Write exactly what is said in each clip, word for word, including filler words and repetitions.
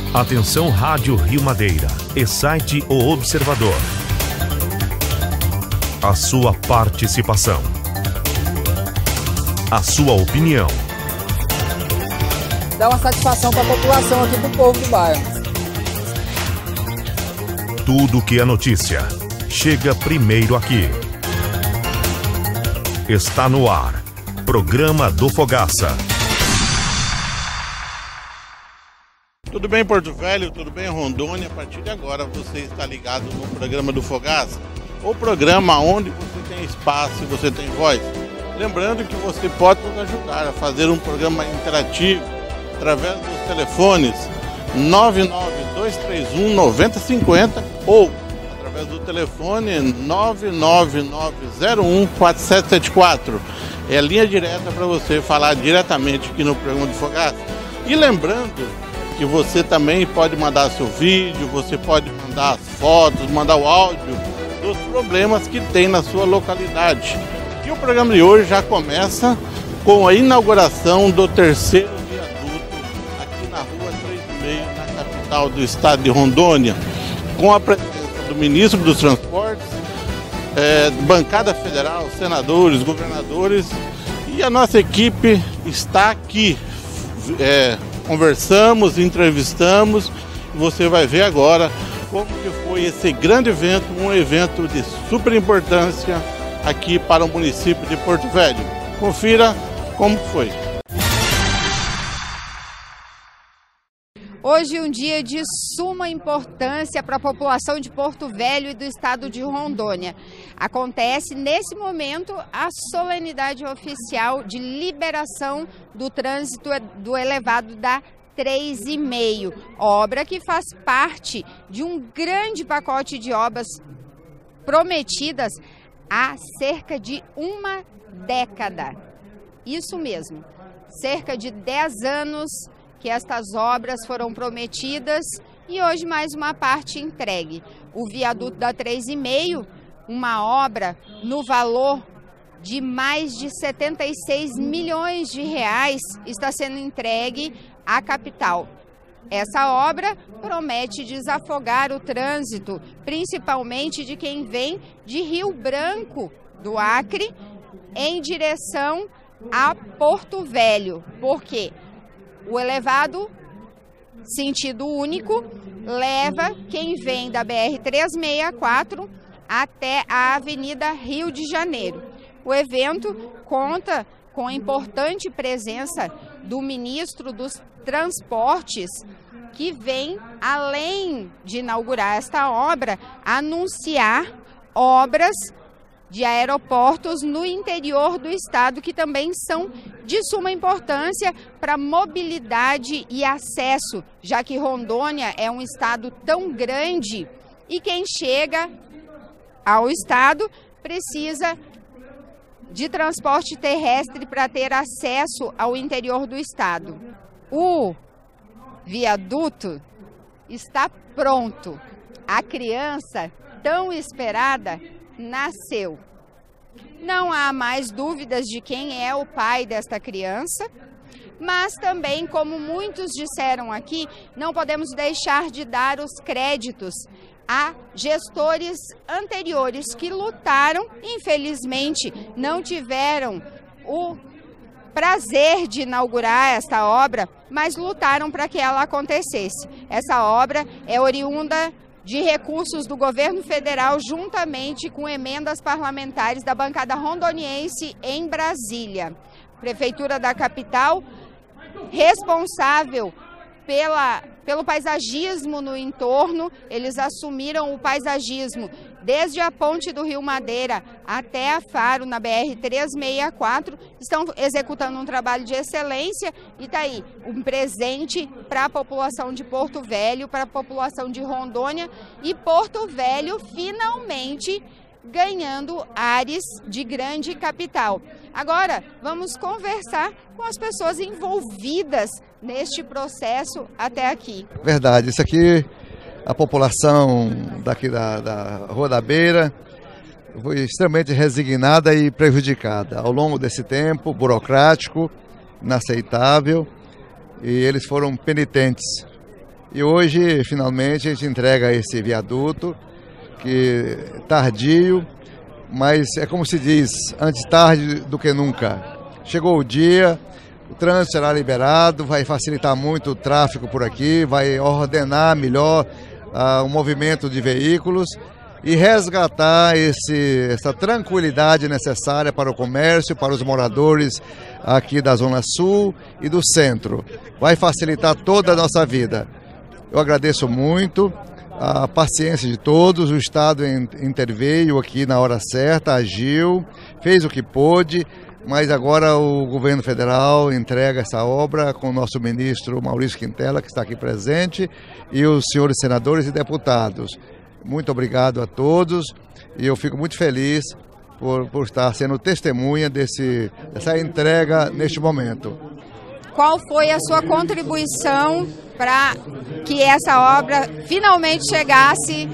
Atenção Rádio Rio Madeira e site O Observador. A sua participação. A sua opinião. Dá uma satisfação para a população aqui, para o povo do bairro. Tudo que é notícia chega primeiro aqui. Está no ar. Programa do Fogaça. Tudo bem, Porto Velho? Tudo bem, Rondônia? A partir de agora você está ligado no Programa do Fogaça, o programa onde você tem espaço e você tem voz. Lembrando que você pode nos ajudar a fazer um programa interativo através dos telefones nove nove dois três um nove zero cinco zero ou através do telefone nove nove nove zero um quatro sete sete quatro. É a linha direta para você falar diretamente aqui no Programa do Fogaça. E lembrando que você também pode mandar seu vídeo, você pode mandar as fotos, mandar o áudio dos problemas que tem na sua localidade. E o programa de hoje já começa com a inauguração do terceiro viaduto aqui na rua três e meio, na capital do estado de Rondônia, com a presença do ministro dos Transportes, é, bancada federal, senadores, governadores, e a nossa equipe está aqui. É, Conversamos, entrevistamos, e você vai ver agora como que foi esse grande evento, um evento de super importância aqui para o município de Porto Velho. Confira como foi. Hoje um dia de suma importância para a população de Porto Velho e do estado de Rondônia. Acontece nesse momento a solenidade oficial de liberação do trânsito do elevado da três e meio, obra que faz parte de um grande pacote de obras prometidas há cerca de uma década. Isso mesmo, cerca de dez anos que estas obras foram prometidas e hoje mais uma parte entregue. O viaduto da três e meio, uma obra no valor de mais de setenta e seis milhões de reais, está sendo entregue à capital. Essa obra promete desafogar o trânsito, principalmente de quem vem de Rio Branco, do Acre, em direção a Porto Velho. Por quê? O elevado, sentido único, leva quem vem da B R trezentos e sessenta e quatro até a Avenida Rio de Janeiro. O evento conta com a importante presença do ministro dos Transportes, que vem, além de inaugurar esta obra, anunciar obras de aeroportos no interior do estado, que também são de suma importância para mobilidade e acesso, já que Rondônia é um estado tão grande e quem chega ao estado precisa de transporte terrestre para ter acesso ao interior do estado. O viaduto está pronto. A criança tão esperada nasceu. Não há mais dúvidas de quem é o pai desta criança, mas também, como muitos disseram aqui, não podemos deixar de dar os créditos a gestores anteriores que lutaram, infelizmente não tiveram o prazer de inaugurar esta obra, mas lutaram para que ela acontecesse. Essa obra é oriunda de recursos do governo federal, juntamente com emendas parlamentares da bancada rondoniense em Brasília. Prefeitura da capital, responsável pela, pelo paisagismo no entorno, eles assumiram o paisagismo desde a ponte do Rio Madeira até a Faro, na B R trezentos e sessenta e quatro, estão executando um trabalho de excelência e está aí um presente para a população de Porto Velho, para a população de Rondônia, e Porto Velho finalmente ganhando ares de grande capital. Agora, vamos conversar com as pessoas envolvidas neste processo até aqui. Verdade, isso aqui, a população daqui da, da Rua da Beira foi extremamente resignada e prejudicada ao longo desse tempo burocrático, inaceitável, e eles foram penitentes E hoje, finalmente, a gente entrega esse viaduto, que tardio, mas é como se diz, antes tarde do que nunca. Chegou o dia, o trânsito será liberado, vai facilitar muito o tráfego por aqui, vai ordenar melhor uh, o movimento de veículos e resgatar esse, essa tranquilidade necessária para o comércio, para os moradores aqui da Zona Sul e do Centro. Vai facilitar toda a nossa vida. Eu agradeço muito a paciência de todos, o Estado interveio aqui na hora certa, agiu, fez o que pôde, mas agora o governo federal entrega essa obra com o nosso ministro Maurício Quintela, que está aqui presente, e os senhores senadores e deputados. Muito obrigado a todos e eu fico muito feliz por, por estar sendo testemunha desse, dessa entrega neste momento. Qual foi a sua contribuição para que essa obra finalmente chegasse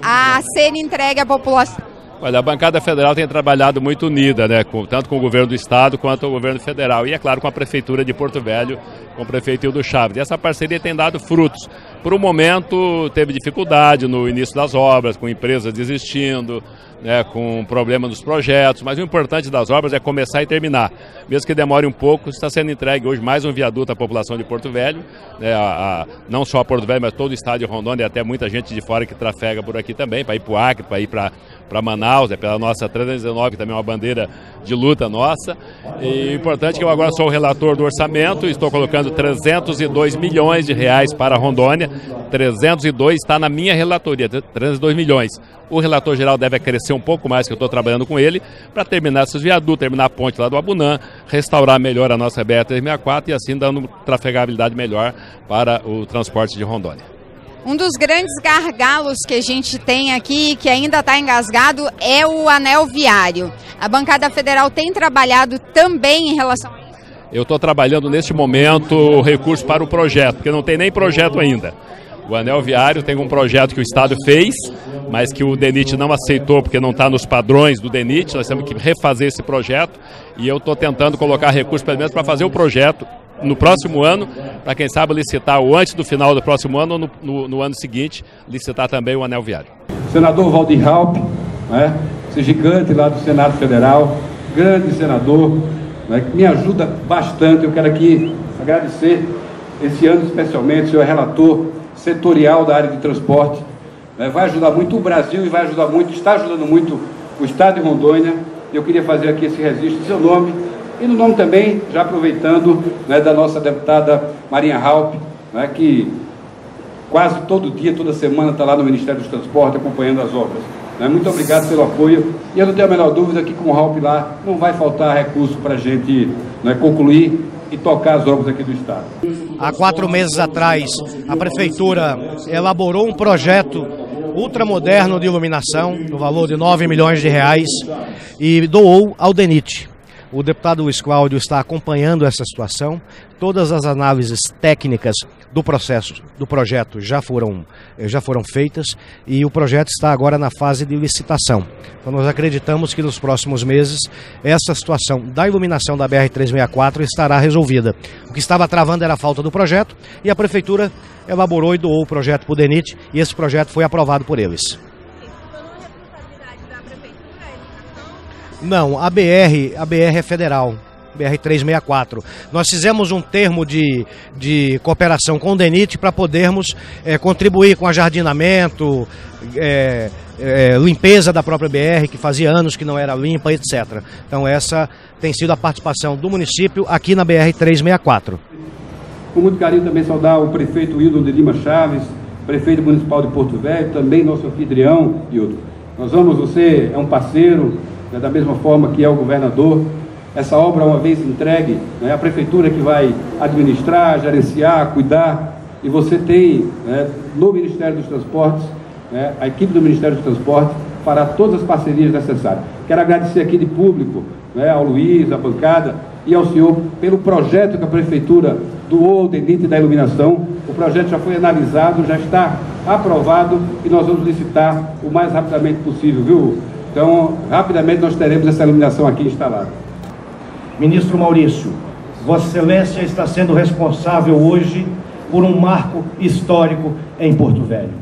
a ser entregue à população? Olha, a bancada federal tem trabalhado muito unida, né, com, tanto com o governo do estado quanto o governo federal. E, é claro, com a prefeitura de Porto Velho, com o prefeito Hildo Chaves. E essa parceria tem dado frutos. Por um momento, teve dificuldade no início das obras, com empresas desistindo, né, com problema nos projetos. Mas o importante das obras é começar e terminar. Mesmo que demore um pouco, está sendo entregue hoje mais um viaduto à população de Porto Velho. Né, a, a, não só a Porto Velho, mas todo o estado de Rondônia e até muita gente de fora que trafega por aqui também, para ir para o Acre, para ir para para Manaus, é pela nossa trezentos e dezenove, que também é uma bandeira de luta nossa. E o importante é que eu agora sou o relator do orçamento, estou colocando trezentos e dois milhões de reais para Rondônia. trezentos e dois está na minha relatoria, trezentos e dois milhões. O relator geral deve crescer um pouco mais, que eu estou trabalhando com ele, para terminar esses viadutos, terminar a ponte lá do Abunã, restaurar melhor a nossa B R trezentos e sessenta e quatro e assim dando trafegabilidade melhor para o transporte de Rondônia. Um dos grandes gargalos que a gente tem aqui, que ainda está engasgado, é o anel viário. A bancada federal tem trabalhado também em relação a isso? Eu estou trabalhando neste momento o recurso para o projeto, porque não tem nem projeto ainda. O anel viário tem um projeto que o Estado fez, mas que o DENIT não aceitou porque não está nos padrões do DENIT. Nós temos que refazer esse projeto e eu estou tentando colocar recursos pelo menos para fazer o projeto no próximo ano, para quem sabe licitar ou antes do final do próximo ano ou no, no, no ano seguinte, licitar também o anel viário. Senador Valdir Raupp, né, esse gigante lá do Senado Federal, grande senador, né, que me ajuda bastante. Eu quero aqui agradecer esse ano especialmente, o senhor é relator setorial da área de transporte, né, vai ajudar muito o Brasil e vai ajudar muito, está ajudando muito o Estado de Rondônia. Eu queria fazer aqui esse registro em seu nome, e no nome também, já aproveitando, né, da nossa deputada Marinha Raupp, né, que quase todo dia, toda semana está lá no Ministério dos Transportes acompanhando as obras. Né. Muito obrigado pelo apoio e eu não tenho a menor dúvida que com o Raupp lá não vai faltar recurso para a gente, né, concluir e tocar as obras aqui do Estado. Há quatro meses atrás, a Prefeitura elaborou um projeto ultramoderno de iluminação, no valor de nove milhões de reais, e doou ao DENIT. O deputado Luiz Cláudio está acompanhando essa situação. Todas as análises técnicas do processo, do projeto já foram, já foram feitas e o projeto está agora na fase de licitação. Então nós acreditamos que nos próximos meses essa situação da iluminação da B R trezentos e sessenta e quatro estará resolvida. O que estava travando era a falta do projeto e a Prefeitura elaborou e doou o projeto para o DENIT e esse projeto foi aprovado por eles. Não, a B R, a B R é federal, B R trezentos e sessenta e quatro. Nós fizemos um termo de, de cooperação com o DENIT para podermos é, contribuir com ajardinamento, é, é, limpeza da própria B R, que fazia anos que não era limpa, etcétera. Então essa tem sido a participação do município aqui na B R trezentos e sessenta e quatro. Com muito carinho também saudar o prefeito Hildo de Lima Chaves, prefeito municipal de Porto Velho, também nosso anfitrião, Hildo. Nós vamos, você é um parceiro, né, da mesma forma que é o governador. Essa obra, uma vez entregue, é a prefeitura que vai administrar, gerenciar, cuidar, e você tem, né, no Ministério dos Transportes, né, a equipe do Ministério dos Transportes fará todas as parcerias necessárias. Quero agradecer aqui de público, né, ao Luiz, à bancada e ao senhor pelo projeto que a prefeitura doou ao DENIT da iluminação. O projeto já foi analisado, já está aprovado e nós vamos licitar o mais rapidamente possível, viu? Então, rapidamente nós teremos essa iluminação aqui instalada. Ministro Maurício, Vossa Excelência está sendo responsável hoje por um marco histórico em Porto Velho.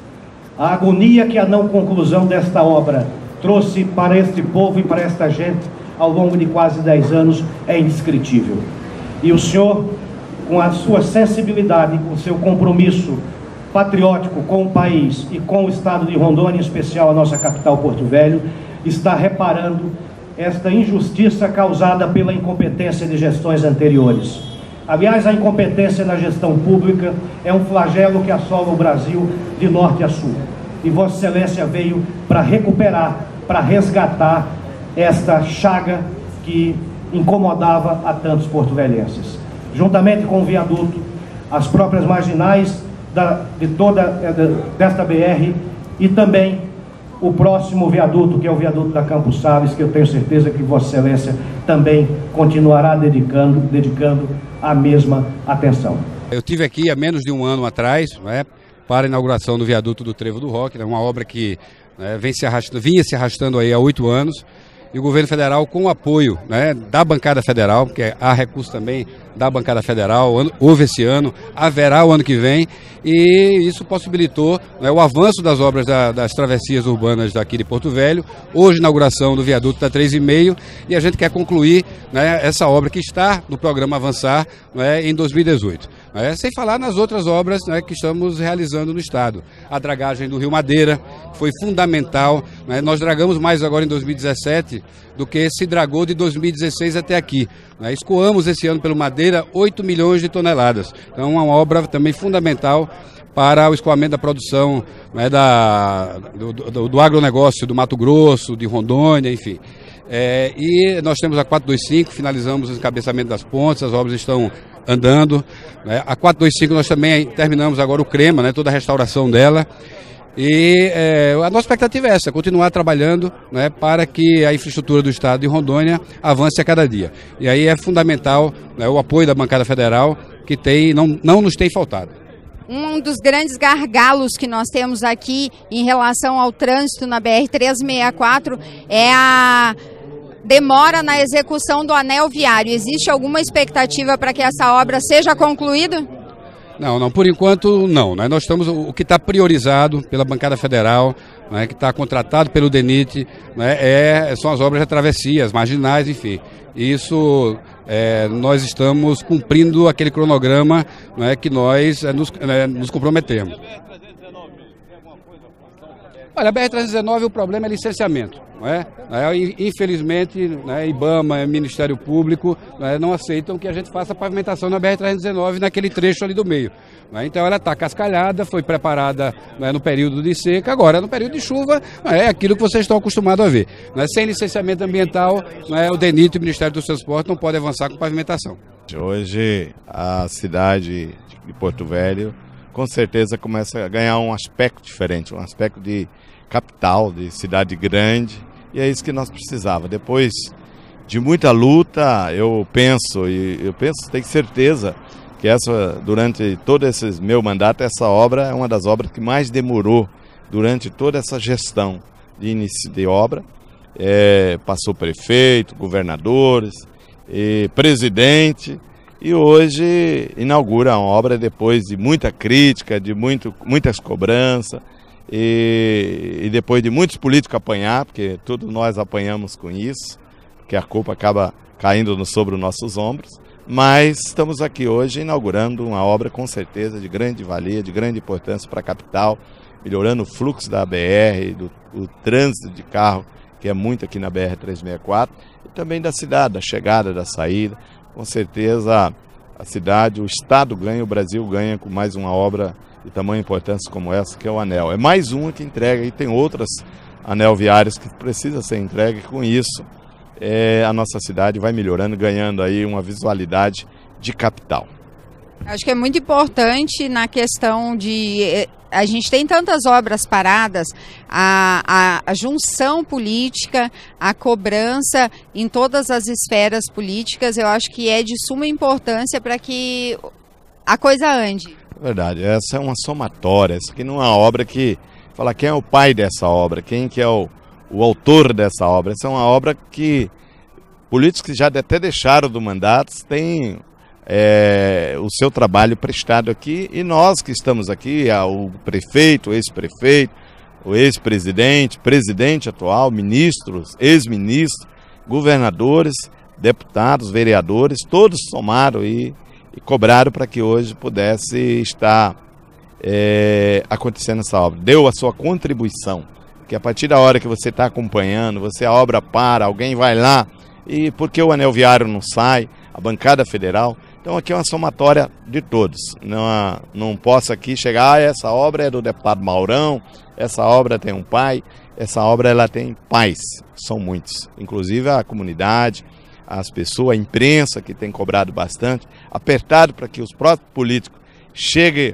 A agonia que a não conclusão desta obra trouxe para este povo e para esta gente ao longo de quase dez anos é indescritível. E o senhor, com a sua sensibilidade, com o seu compromisso patriótico com o país e com o estado de Rondônia, em especial a nossa capital Porto Velho, está reparando esta injustiça causada pela incompetência de gestões anteriores. Aliás, a incompetência na gestão pública é um flagelo que assola o Brasil de norte a sul. E Vossa Excelência veio para recuperar, para resgatar esta chaga que incomodava a tantos porto-velhenses. Juntamente com o viaduto, as próprias marginais da, de toda desta B R e também o próximo viaduto, que é o viaduto da Campos Sales, que eu tenho certeza que Vossa Excelência também continuará dedicando, dedicando a mesma atenção. Eu tive aqui há menos de um ano atrás, né, para a inauguração do viaduto do Trevo do Roque, né, uma obra que né, vem se arrastando, vinha se arrastando aí há oito anos. E o governo federal, com o apoio né, da bancada federal, porque há recurso também da bancada federal, houve esse ano, haverá o ano que vem, e isso possibilitou né, o avanço das obras da, das travessias urbanas daqui de Porto Velho, hoje inauguração do viaduto da três e meio, e a gente quer concluir né, essa obra que está no programa Avançar né, em dois mil e dezoito. Né, sem falar nas outras obras né, que estamos realizando no estado. A dragagem do Rio Madeira foi fundamental, né, nós dragamos mais agora em dois mil e dezessete do que se dragou de dois mil e dezesseis até aqui. Né? Escoamos esse ano pelo Madeira oito milhões de toneladas. Então é uma obra também fundamental para o escoamento da produção né, da, do, do, do agronegócio do Mato Grosso, de Rondônia, enfim. É, e nós temos a quatrocentos e vinte e cinco, finalizamos o encabeçamento das pontes, as obras estão andando. Né? A quatrocentos e vinte e cinco nós também terminamos agora o CREMA, né, toda a restauração dela. E é, a nossa expectativa é essa, continuar trabalhando né, para que a infraestrutura do estado de Rondônia avance a cada dia. E aí é fundamental né, o apoio da bancada federal, que tem, não, não nos tem faltado. Um dos grandes gargalos que nós temos aqui em relação ao trânsito na B R trezentos e sessenta e quatro é a demora na execução do anel viário. Existe alguma expectativa para que essa obra seja concluída? Não, não, por enquanto não. Né? Nós estamos, o que está priorizado pela bancada federal, né, que está contratado pelo DENIT, né, é, são as obras de travessia, as marginais, enfim. Isso, é, nós estamos cumprindo aquele cronograma né, que nós é, nos, é, nos comprometemos. Olha, a B R trezentos e dezenove, o problema é licenciamento. Não é? Infelizmente, né, IBAMA, Ministério Público, né, não aceitam que a gente faça a pavimentação na B R trezentos e dezenove naquele trecho ali do meio. Né? Então ela está cascalhada, foi preparada né, no período de seca, agora no período de chuva é aquilo que vocês estão acostumados a ver. Né? Sem licenciamento ambiental, né, o DENIT e o Ministério dos Transportes não podem avançar com pavimentação. Hoje a cidade de Porto Velho com certeza começa a ganhar um aspecto diferente, um aspecto de capital, de cidade grande, e é isso que nós precisávamos. Depois de muita luta, eu penso, e eu penso, tenho certeza, que essa, durante todo esse meu mandato, essa obra é uma das obras que mais demorou durante toda essa gestão de início de obra. É, passou prefeito, governadores, e presidente, e hoje inaugura a obra depois de muita crítica, de muito, muitas cobranças, e, e depois de muitos políticos apanhar, porque todos nós apanhamos com isso, que a culpa acaba caindo sobre os nossos ombros, mas estamos aqui hoje inaugurando uma obra com certeza de grande valia, de grande importância para a capital, melhorando o fluxo da B R, do o trânsito de carro, que é muito aqui na B R trezentos e sessenta e quatro, e também da cidade, da chegada, da saída. Com certeza a cidade, o Estado ganha, o Brasil ganha com mais uma obra de tamanha importância como essa, que é o anel. É mais uma que entrega, e tem outras anel viários que precisa ser entregue, e com isso é, a nossa cidade vai melhorando, ganhando aí uma visualidade de capital. Acho que é muito importante na questão de... A gente tem tantas obras paradas, a, a, a junção política, a cobrança em todas as esferas políticas, eu acho que é de suma importância para que a coisa ande. É verdade, essa é uma somatória, essa aqui não é uma obra que fala quem é o pai dessa obra, quem que é o, o autor dessa obra. Essa é uma obra que políticos que já até deixaram do mandato têm é, o seu trabalho prestado aqui, e nós que estamos aqui, o prefeito, o ex-prefeito, o ex-presidente, presidente atual, ministros, ex-ministros, governadores, deputados, vereadores, todos somaram e, e cobraram para que hoje pudesse estar é, acontecendo essa obra. Deu a sua contribuição, que a partir da hora que você está acompanhando, você a obra para, alguém vai lá, e porque o anel viário não sai, a bancada federal. Então aqui é uma somatória de todos. Não, não posso aqui chegar, ah, essa obra é do deputado Maurão, essa obra tem um pai, essa obra ela tem pais, são muitos. Inclusive a comunidade, as pessoas, a imprensa que tem cobrado bastante, apertado para que os próprios políticos cheguem,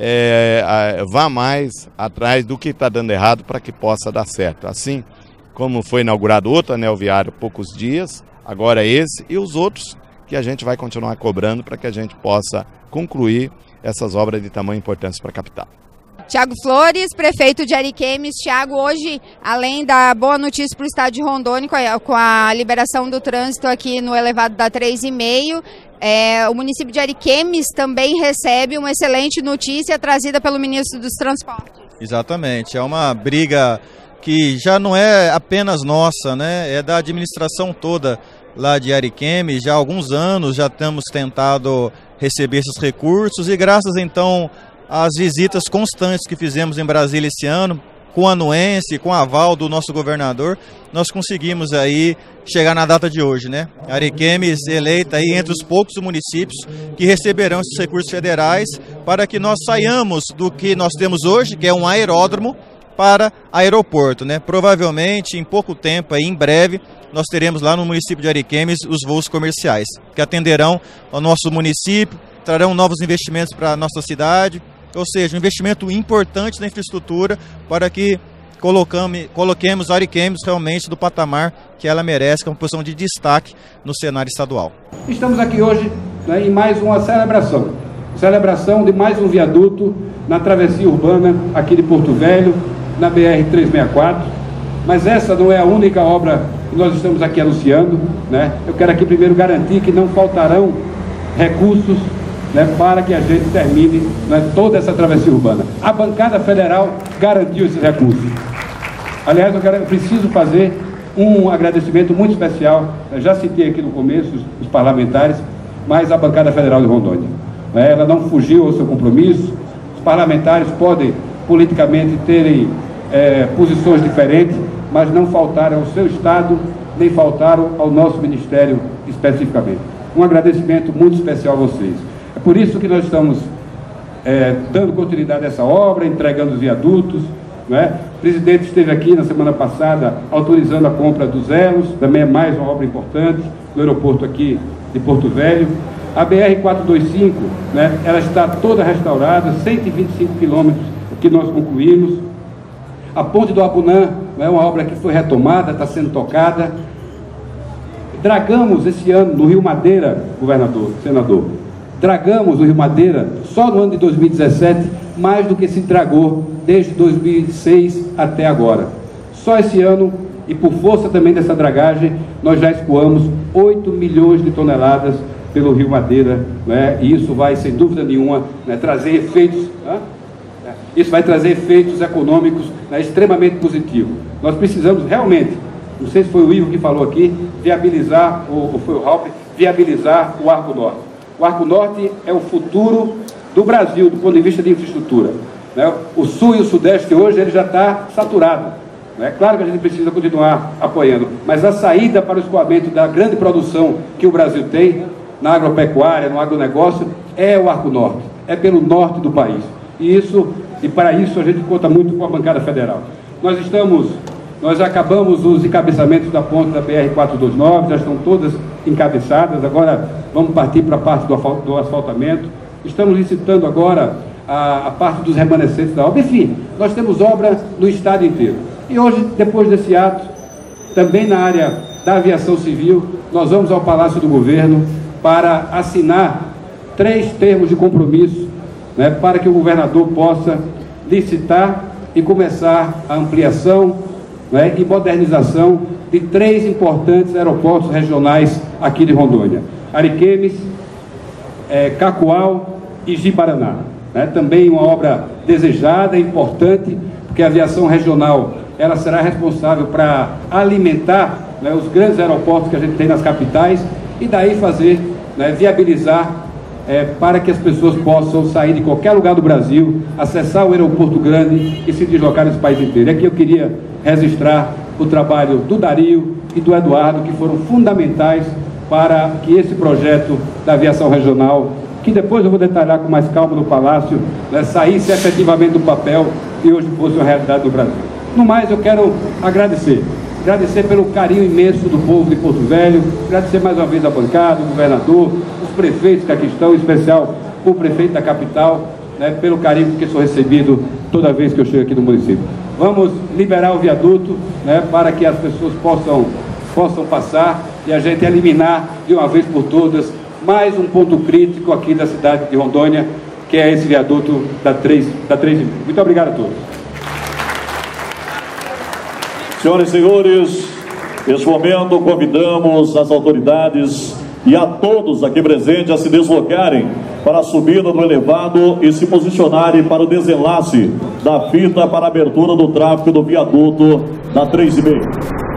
é, a, vá mais atrás do que está dando errado para que possa dar certo. Assim como foi inaugurado outro anel viário há poucos dias, agora esse e os outros que a gente vai continuar cobrando para que a gente possa concluir essas obras de tamanho importância para a capital. Tiago Flores, prefeito de Ariquemes. Tiago, hoje, além da boa notícia para o estado de Rondônia, com a, com a liberação do trânsito aqui no elevado da três e meio, é, o município de Ariquemes também recebe uma excelente notícia trazida pelo ministro dos Transportes. Exatamente, é uma briga que já não é apenas nossa, né? É da administração toda lá de Ariquemes. Já há alguns anos já temos tentado receber esses recursos e graças então às visitas constantes que fizemos em Brasília esse ano, com a anuência, com a aval do nosso governador, nós conseguimos aí chegar na data de hoje, né? Ariquemes eleita aí entre os poucos municípios que receberão esses recursos federais para que nós saiamos do que nós temos hoje, que é um aeródromo, para aeroporto, né? Provavelmente em pouco tempo, aí, em breve, nós teremos lá no município de Ariquemes os voos comerciais, que atenderão ao nosso município, trarão novos investimentos para a nossa cidade, ou seja, um investimento importante na infraestrutura para que colocamos, coloquemos Ariquemes realmente do patamar que ela merece, que é uma posição de destaque no cenário estadual. Estamos aqui hoje, né, em mais uma celebração, celebração de mais um viaduto na travessia urbana aqui de Porto Velho, na B R trezentos e sessenta e quatro, mas essa não é a única obra que nós estamos aqui anunciando, né? Eu quero aqui primeiro garantir que não faltarão recursos, né, para que a gente termine, né, toda essa travessia urbana. A bancada federal garantiu esses recursos. Aliás, eu, quero, eu preciso fazer um agradecimento muito especial, eu já citei aqui no começo os, os parlamentares, mas a bancada federal de Rondônia. Né, ela não fugiu ao seu compromisso. Os parlamentares podem politicamente terem é, posições diferentes, mas não faltaram ao seu Estado, nem faltaram ao nosso Ministério especificamente. Um agradecimento muito especial a vocês. É por isso que nós estamos é, dando continuidade a essa obra, entregando os viadutos, né? O presidente esteve aqui na semana passada autorizando a compra dos elos, também é mais uma obra importante, no aeroporto aqui de Porto Velho. A B R quatrocentos e vinte e cinco, né, ela está toda restaurada, cento e vinte e cinco quilômetros que nós concluímos. A ponte do Abunã é uma obra que foi retomada, está sendo tocada. Dragamos esse ano no Rio Madeira, governador, senador, dragamos no Rio Madeira, só no ano de dois mil e dezessete, mais do que se dragou desde dois mil e seis até agora. Só esse ano, e por força também dessa dragagem, nós já escoamos oito milhões de toneladas pelo Rio Madeira, né? E isso vai, sem dúvida nenhuma, né, trazer efeitos, né? Isso vai trazer efeitos econômicos, né, extremamente positivos. Nós precisamos realmente, não sei se foi o Ivo que falou aqui, viabilizar, ou, ou foi o Ralph, viabilizar o Arco Norte. O Arco Norte é o futuro do Brasil, do ponto de vista de infraestrutura, né? O Sul e o Sudeste hoje ele já está saturado. É claro que a gente precisa continuar apoiando, mas a saída para o escoamento da grande produção que o Brasil tem, na agropecuária, no agronegócio, é o Arco Norte, é pelo norte do país. E, isso, e para isso a gente conta muito com a bancada federal. Nós estamos, nós já acabamos os encabeçamentos da ponte da B R quatrocentos e vinte e nove, já estão todas encabeçadas, agora vamos partir para a parte do, do asfaltamento. Estamos licitando agora a, a parte dos remanescentes da obra. Enfim, nós temos obra no estado inteiro. E hoje, depois desse ato, também na área da aviação civil, nós vamos ao Palácio do Governo para assinar três termos de compromisso, né, para que o governador possa licitar e começar a ampliação, né, e modernização de três importantes aeroportos regionais aqui de Rondônia: Ariquemes, é, Cacoal e Ji-Paraná. Né? Também uma obra desejada, importante, porque a aviação regional ela será responsável para alimentar, né, os grandes aeroportos que a gente tem nas capitais e daí fazer, né, viabilizar é, para que as pessoas possam sair de qualquer lugar do Brasil, acessar o aeroporto grande e se deslocar nesse país inteiro. E aqui eu queria registrar o trabalho do Dario e do Eduardo, que foram fundamentais para que esse projeto da aviação regional, que depois eu vou detalhar com mais calma no Palácio, né, saísse efetivamente do papel e hoje fosse uma realidade do Brasil. No mais, eu quero agradecer. Agradecer pelo carinho imenso do povo de Porto Velho, agradecer mais uma vez a bancada, o governador, os prefeitos que aqui estão, em especial o prefeito da capital, né, pelo carinho que sou recebido toda vez que eu chego aqui no município. Vamos liberar o viaduto, né, para que as pessoas possam, possam passar e a gente eliminar de uma vez por todas mais um ponto crítico aqui da cidade de Rondônia, que é esse viaduto da três da três e meia. Muito obrigado a todos. Senhoras e senhores, neste momento convidamos as autoridades e a todos aqui presentes a se deslocarem para a subida do elevado e se posicionarem para o desenlace da fita para a abertura do tráfego do viaduto da três e meia.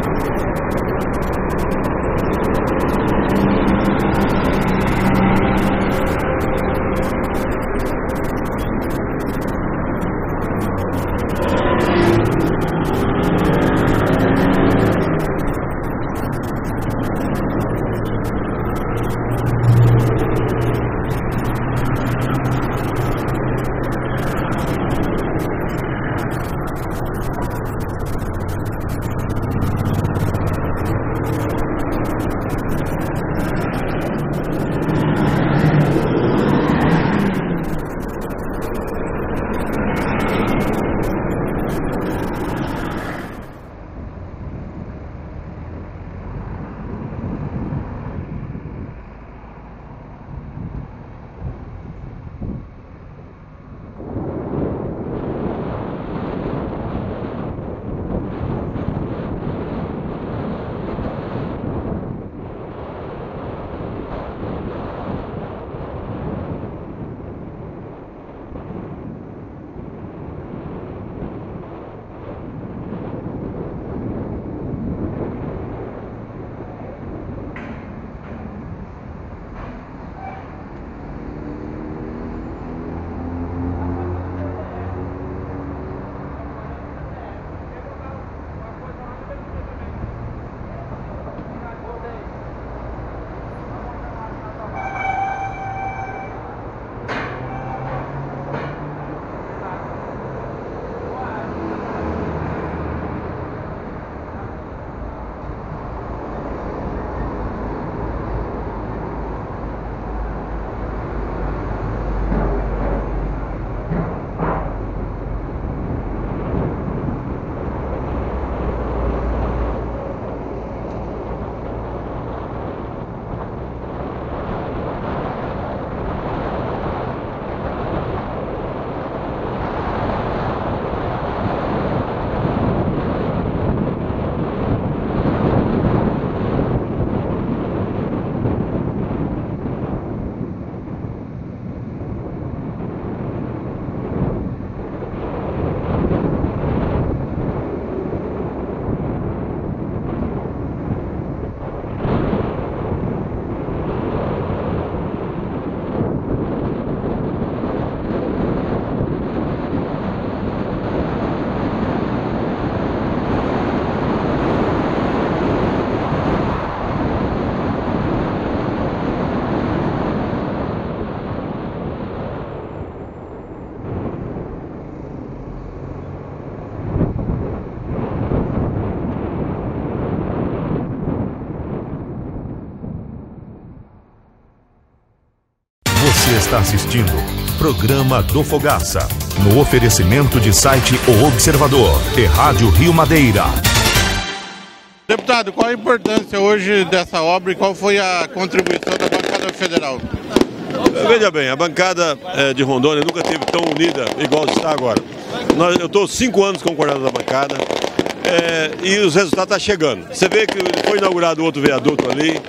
Você está assistindo Programa do Fogaça, no oferecimento de site O Observador e Rádio Rio Madeira. Deputado, qual a importância hoje dessa obra e qual foi a contribuição da bancada federal? Veja bem, a bancada é, de Rondônia nunca esteve tão unida igual está agora. Nós, eu estou cinco anos como coordenador da bancada é, e os resultados estão chegando. Você vê que foi inaugurado outro viaduto ali,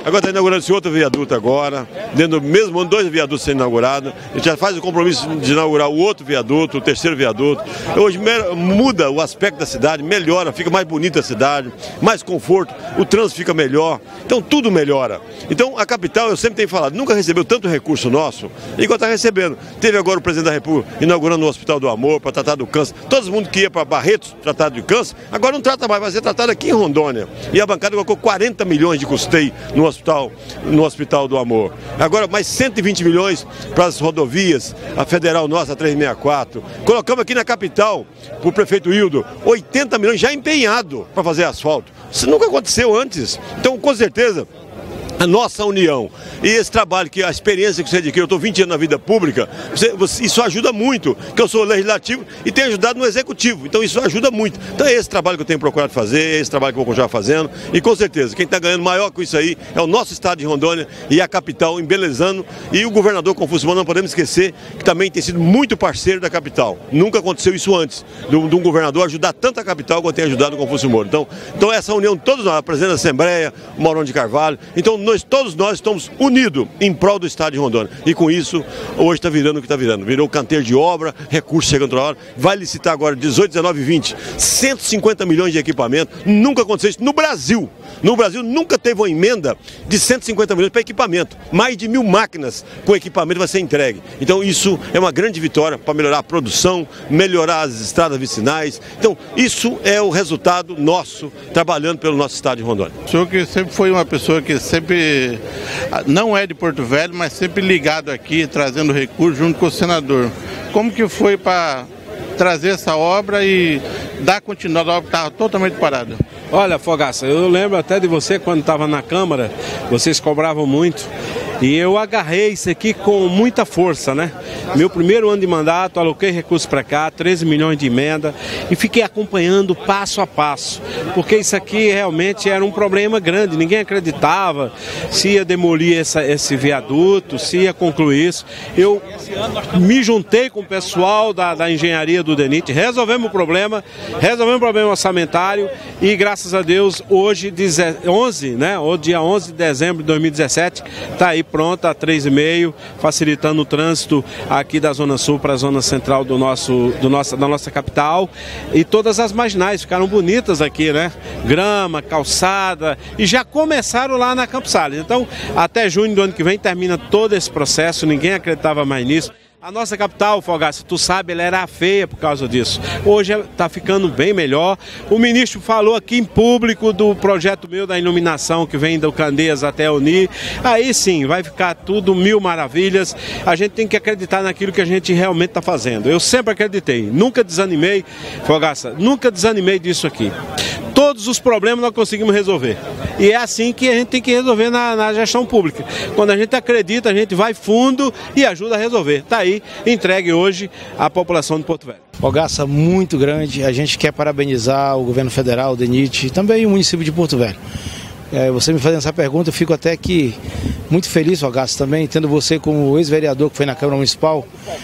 Agora está inaugurando esse outro viaduto agora, dentro do mesmo ano, dois viadutos sendo inaugurados. A gente já faz o compromisso de inaugurar o outro viaduto, o terceiro viaduto. Hoje muda o aspecto da cidade, melhora, fica mais bonita a cidade, mais conforto, o trânsito fica melhor, então tudo melhora. Então a capital, eu sempre tenho falado, nunca recebeu tanto recurso nosso, igual está recebendo. Teve agora o presidente da República inaugurando o Hospital do Amor para tratar do câncer. Todo mundo que ia para Barretos tratar de câncer, agora não trata mais, vai ser tratado aqui em Rondônia. E a bancada colocou quarenta milhões de custeio no hospital, no Hospital do Amor. Agora mais cento e vinte milhões para as rodovias, a Federal Nossa, a trezentos e sessenta e quatro. Colocamos aqui na capital, para o prefeito Hildo, oitenta milhões já empenhado para fazer asfalto. Isso nunca aconteceu antes. Então, com certeza, a nossa união e esse trabalho, que a experiência que você adquiriu, eu estou vinte anos na vida pública, você, você, isso ajuda muito, que eu sou legislativo e tenho ajudado no executivo, então isso ajuda muito. Então é esse trabalho que eu tenho procurado fazer, é esse trabalho que eu vou continuar fazendo e com certeza, quem está ganhando maior com isso aí é o nosso estado de Rondônia e a capital embelezando, e o governador Confúcio Moura, não podemos esquecer que também tem sido muito parceiro da capital. Nunca aconteceu isso antes, de um, de um governador ajudar tanto a capital quanto tem ajudado o Confúcio Moura. Então, então essa união, todos nós, a presidente da Assembleia, o Maurão de Carvalho, então nós, todos nós estamos unidos em prol do estado de Rondônia. E com isso, hoje está virando o que está virando. Virou canteiro de obra, recursos chegando toda hora. Vai licitar agora dezoito, dezenove e vinte. cento e cinquenta milhões de equipamento. Nunca aconteceu isso no Brasil. No Brasil nunca teve uma emenda de cento e cinquenta milhões para equipamento. Mais de mil máquinas com equipamento vai ser entregue. Então isso é uma grande vitória para melhorar a produção, melhorar as estradas vicinais. Então isso é o resultado nosso, trabalhando pelo nosso estado de Rondônia. O senhor que sempre foi uma pessoa que sempre não é de Porto Velho, mas sempre ligado aqui, trazendo recursos junto com o senador. Como que foi para trazer essa obra e dar continuidade à obra que estava totalmente parada? Olha, Fogaça, eu lembro até de você quando estava na Câmara, vocês cobravam muito. E eu agarrei isso aqui com muita força, né? Meu primeiro ano de mandato, aloquei recursos para cá, treze milhões de emenda, e fiquei acompanhando passo a passo, porque isso aqui realmente era um problema grande, ninguém acreditava se ia demolir essa, esse viaduto, se ia concluir isso. Eu me juntei com o pessoal da, da engenharia do DENIT, resolvemos o problema, resolvemos o problema orçamentário, e graças a Deus, hoje, onze, né? O dia onze de dezembro de dois mil e dezessete, está aí pronta, a três e meio, facilitando o trânsito aqui da Zona Sul para a Zona Central do nosso, do nosso, da nossa capital. E todas as marginais ficaram bonitas aqui, né? Grama, calçada, e já começaram lá na Campos Sales. Então, até junho do ano que vem termina todo esse processo, ninguém acreditava mais nisso. A nossa capital, Fogaça, tu sabe, ela era feia por causa disso. Hoje ela está ficando bem melhor. O ministro falou aqui em público do projeto meu da iluminação que vem do Candeias até o Uni. Aí sim, vai ficar tudo mil maravilhas. A gente tem que acreditar naquilo que a gente realmente está fazendo. Eu sempre acreditei, nunca desanimei, Fogaça, nunca desanimei disso aqui. Todos os problemas nós conseguimos resolver. E é assim que a gente tem que resolver na, na gestão pública. Quando a gente acredita, a gente vai fundo e ajuda a resolver. Está aí, entregue hoje à população de Porto Velho. Fogaça muito grande, a gente quer parabenizar o governo federal, o DENIT e também o município de Porto Velho. É, você me fazendo essa pergunta, eu fico até que muito feliz, Fogaça, também, tendo você como ex-vereador que foi na Câmara Municipal.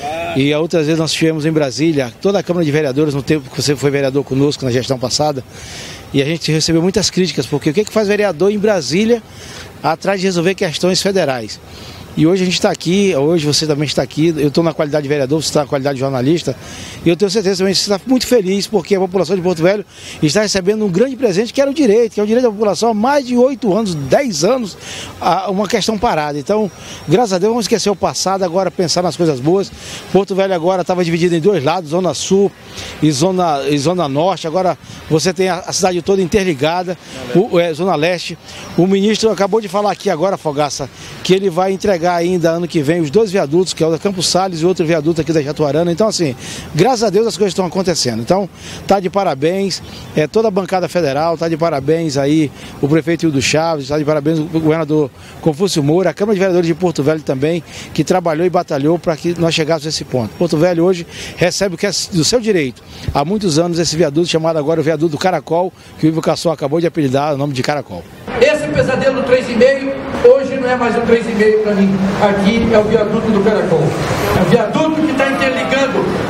E a outras vezes nós estivemos em Brasília, toda a Câmara de Vereadores, no tempo que você foi vereador conosco na gestão passada. E a gente recebeu muitas críticas, porque o que, que faz vereador em Brasília atrás de resolver questões federais? E hoje a gente está aqui, hoje você também está aqui, eu estou na qualidade de vereador, você está na qualidade de jornalista, e eu tenho certeza também que você está muito feliz, porque a população de Porto Velho está recebendo um grande presente, que era o direito, que é o direito da população há mais de oito anos, dez anos, uma questão parada. Então, graças a Deus, vamos esquecer o passado, agora pensar nas coisas boas. Porto Velho agora estava dividido em dois lados, Zona Sul e Zona, e zona Norte, agora você tem a, a cidade toda interligada, o, é, Zona Leste. O ministro acabou de falar aqui agora, Fogaça, que ele vai entregar ainda ano que vem os dois viadutos, que é o da Campos Sales e outro viaduto aqui da Jatuarana. Então, assim, graças a Deus as coisas estão acontecendo. Então, tá de parabéns, é, toda a bancada federal, tá de parabéns aí o prefeito Hildo Chaves, tá de parabéns o governador Confúcio Moura, a Câmara de Vereadores de Porto Velho também, que trabalhou e batalhou para que nós chegássemos a esse ponto. Porto Velho hoje recebe o que é do seu direito. Há muitos anos esse viaduto, chamado agora o viaduto do Caracol, que o Ivo Cassol acabou de apelidar o nome de Caracol. Esse pesadelo do três e meio, hoje não é mais o três e meio para mim. Aqui é o viaduto do Caracol. É o viaduto que está interligando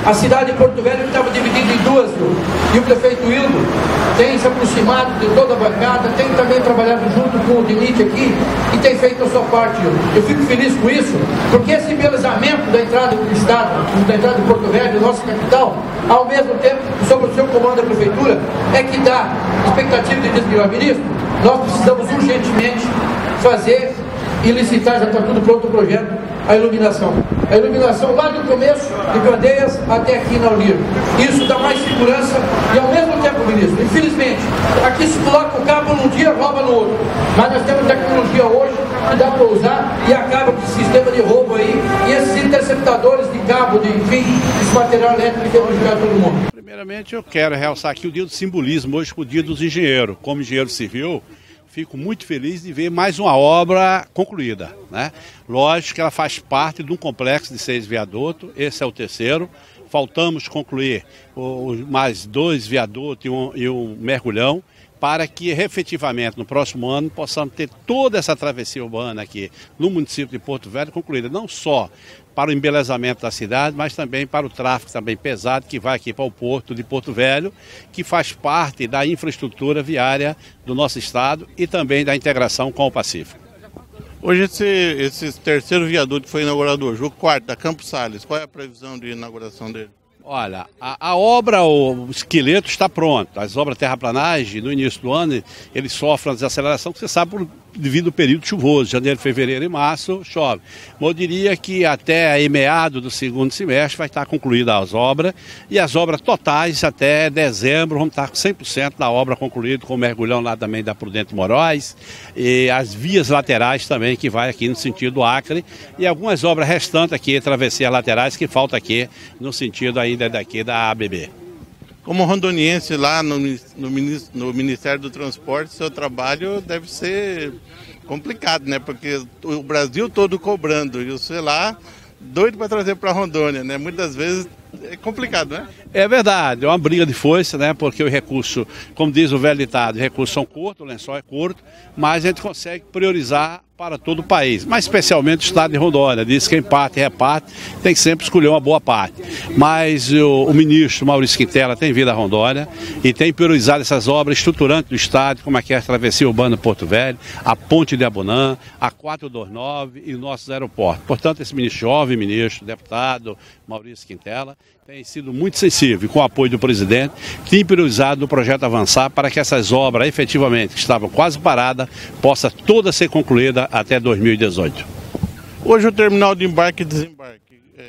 A cidade de Porto Velho estava dividida em duas, viu? E o prefeito Hildo tem se aproximado de toda a bancada, tem também trabalhado junto com o DENIT aqui e tem feito a sua parte. Eu fico feliz com isso, porque esse embelezamento da entrada do Estado, da entrada de Porto Velho, nossa capital, ao mesmo tempo, sob o seu comando da Prefeitura, é que dá expectativa de desviar. Ministro, nós precisamos urgentemente fazer e licitar, já está tudo pronto o projeto, a iluminação. A iluminação lá do começo, de Candeias até aqui na Unir. Isso dá mais segurança e ao mesmo tempo, ministro, infelizmente, aqui se coloca o cabo num dia, rouba no outro. Mas nós temos tecnologia hoje que dá para usar e acaba com esse sistema de roubo aí e esses interceptadores de cabo, de enfim, esse material elétrico que prejudicar todo mundo. Primeiramente, eu quero realçar aqui o dia do simbolismo, hoje com o dia dos engenheiros. Como engenheiro civil, fico muito feliz de ver mais uma obra concluída, né? Lógico que ela faz parte de um complexo de seis viadutos, esse é o terceiro. Faltamos concluir os mais dois viadutos e um, e um mergulhão, para que efetivamente no próximo ano possamos ter toda essa travessia urbana aqui no município de Porto Velho concluída, não só para o embelezamento da cidade, mas também para o tráfego também pesado que vai aqui para o porto de Porto Velho, que faz parte da infraestrutura viária do nosso estado e também da integração com o Pacífico. Hoje esse, esse terceiro viaduto que foi inaugurado hoje, o quarto da Campos Sales, qual é a previsão de inauguração dele? Olha, a, a obra, o esqueleto está pronto. As obras terraplanagem, no início do ano, eles sofrem uma desaceleração, que você sabe, por, devido ao período chuvoso, janeiro, fevereiro e março, chove. Mas eu diria que até em meado do segundo semestre vai estar concluída as obras, e as obras totais até dezembro vão estar com cem por cento da obra concluída, com o mergulhão lá também da Prudente Moraes, e as vias laterais também, que vai aqui no sentido Acre, e algumas obras restantes aqui, travessias laterais, que falta aqui no sentido ainda daqui da A B B. Como rondoniense lá no, no, no Ministério do Transporte, seu trabalho deve ser complicado, né? Porque o Brasil todo cobrando e você lá doido para trazer para Rondônia, né? Muitas vezes é complicado, né? É verdade, é uma briga de foice, né? Porque o recurso, como diz o velho ditado, os recursos são curtos, o lençol é curto, mas a gente consegue priorizar para todo o país, mas especialmente o estado de Rondônia. Diz que quem parte e reparte tem que sempre escolher uma boa parte. Mas o, o ministro Maurício Quintela tem vindo a Rondônia e tem priorizado essas obras estruturantes do estado, como aqui a travessia urbana Porto Velho, a ponte de Abunã, a quatrocentos e vinte e nove e os nossos aeroportos. Portanto, esse ministro, jovem ministro, deputado Maurício Quintela, tem sido muito sensível, com o apoio do presidente, tem priorizado no projeto Avançar para que essas obras, efetivamente, que estavam quase paradas, possam todas ser concluídas até dois mil e dezoito. Hoje o terminal de embarque e desembarque é,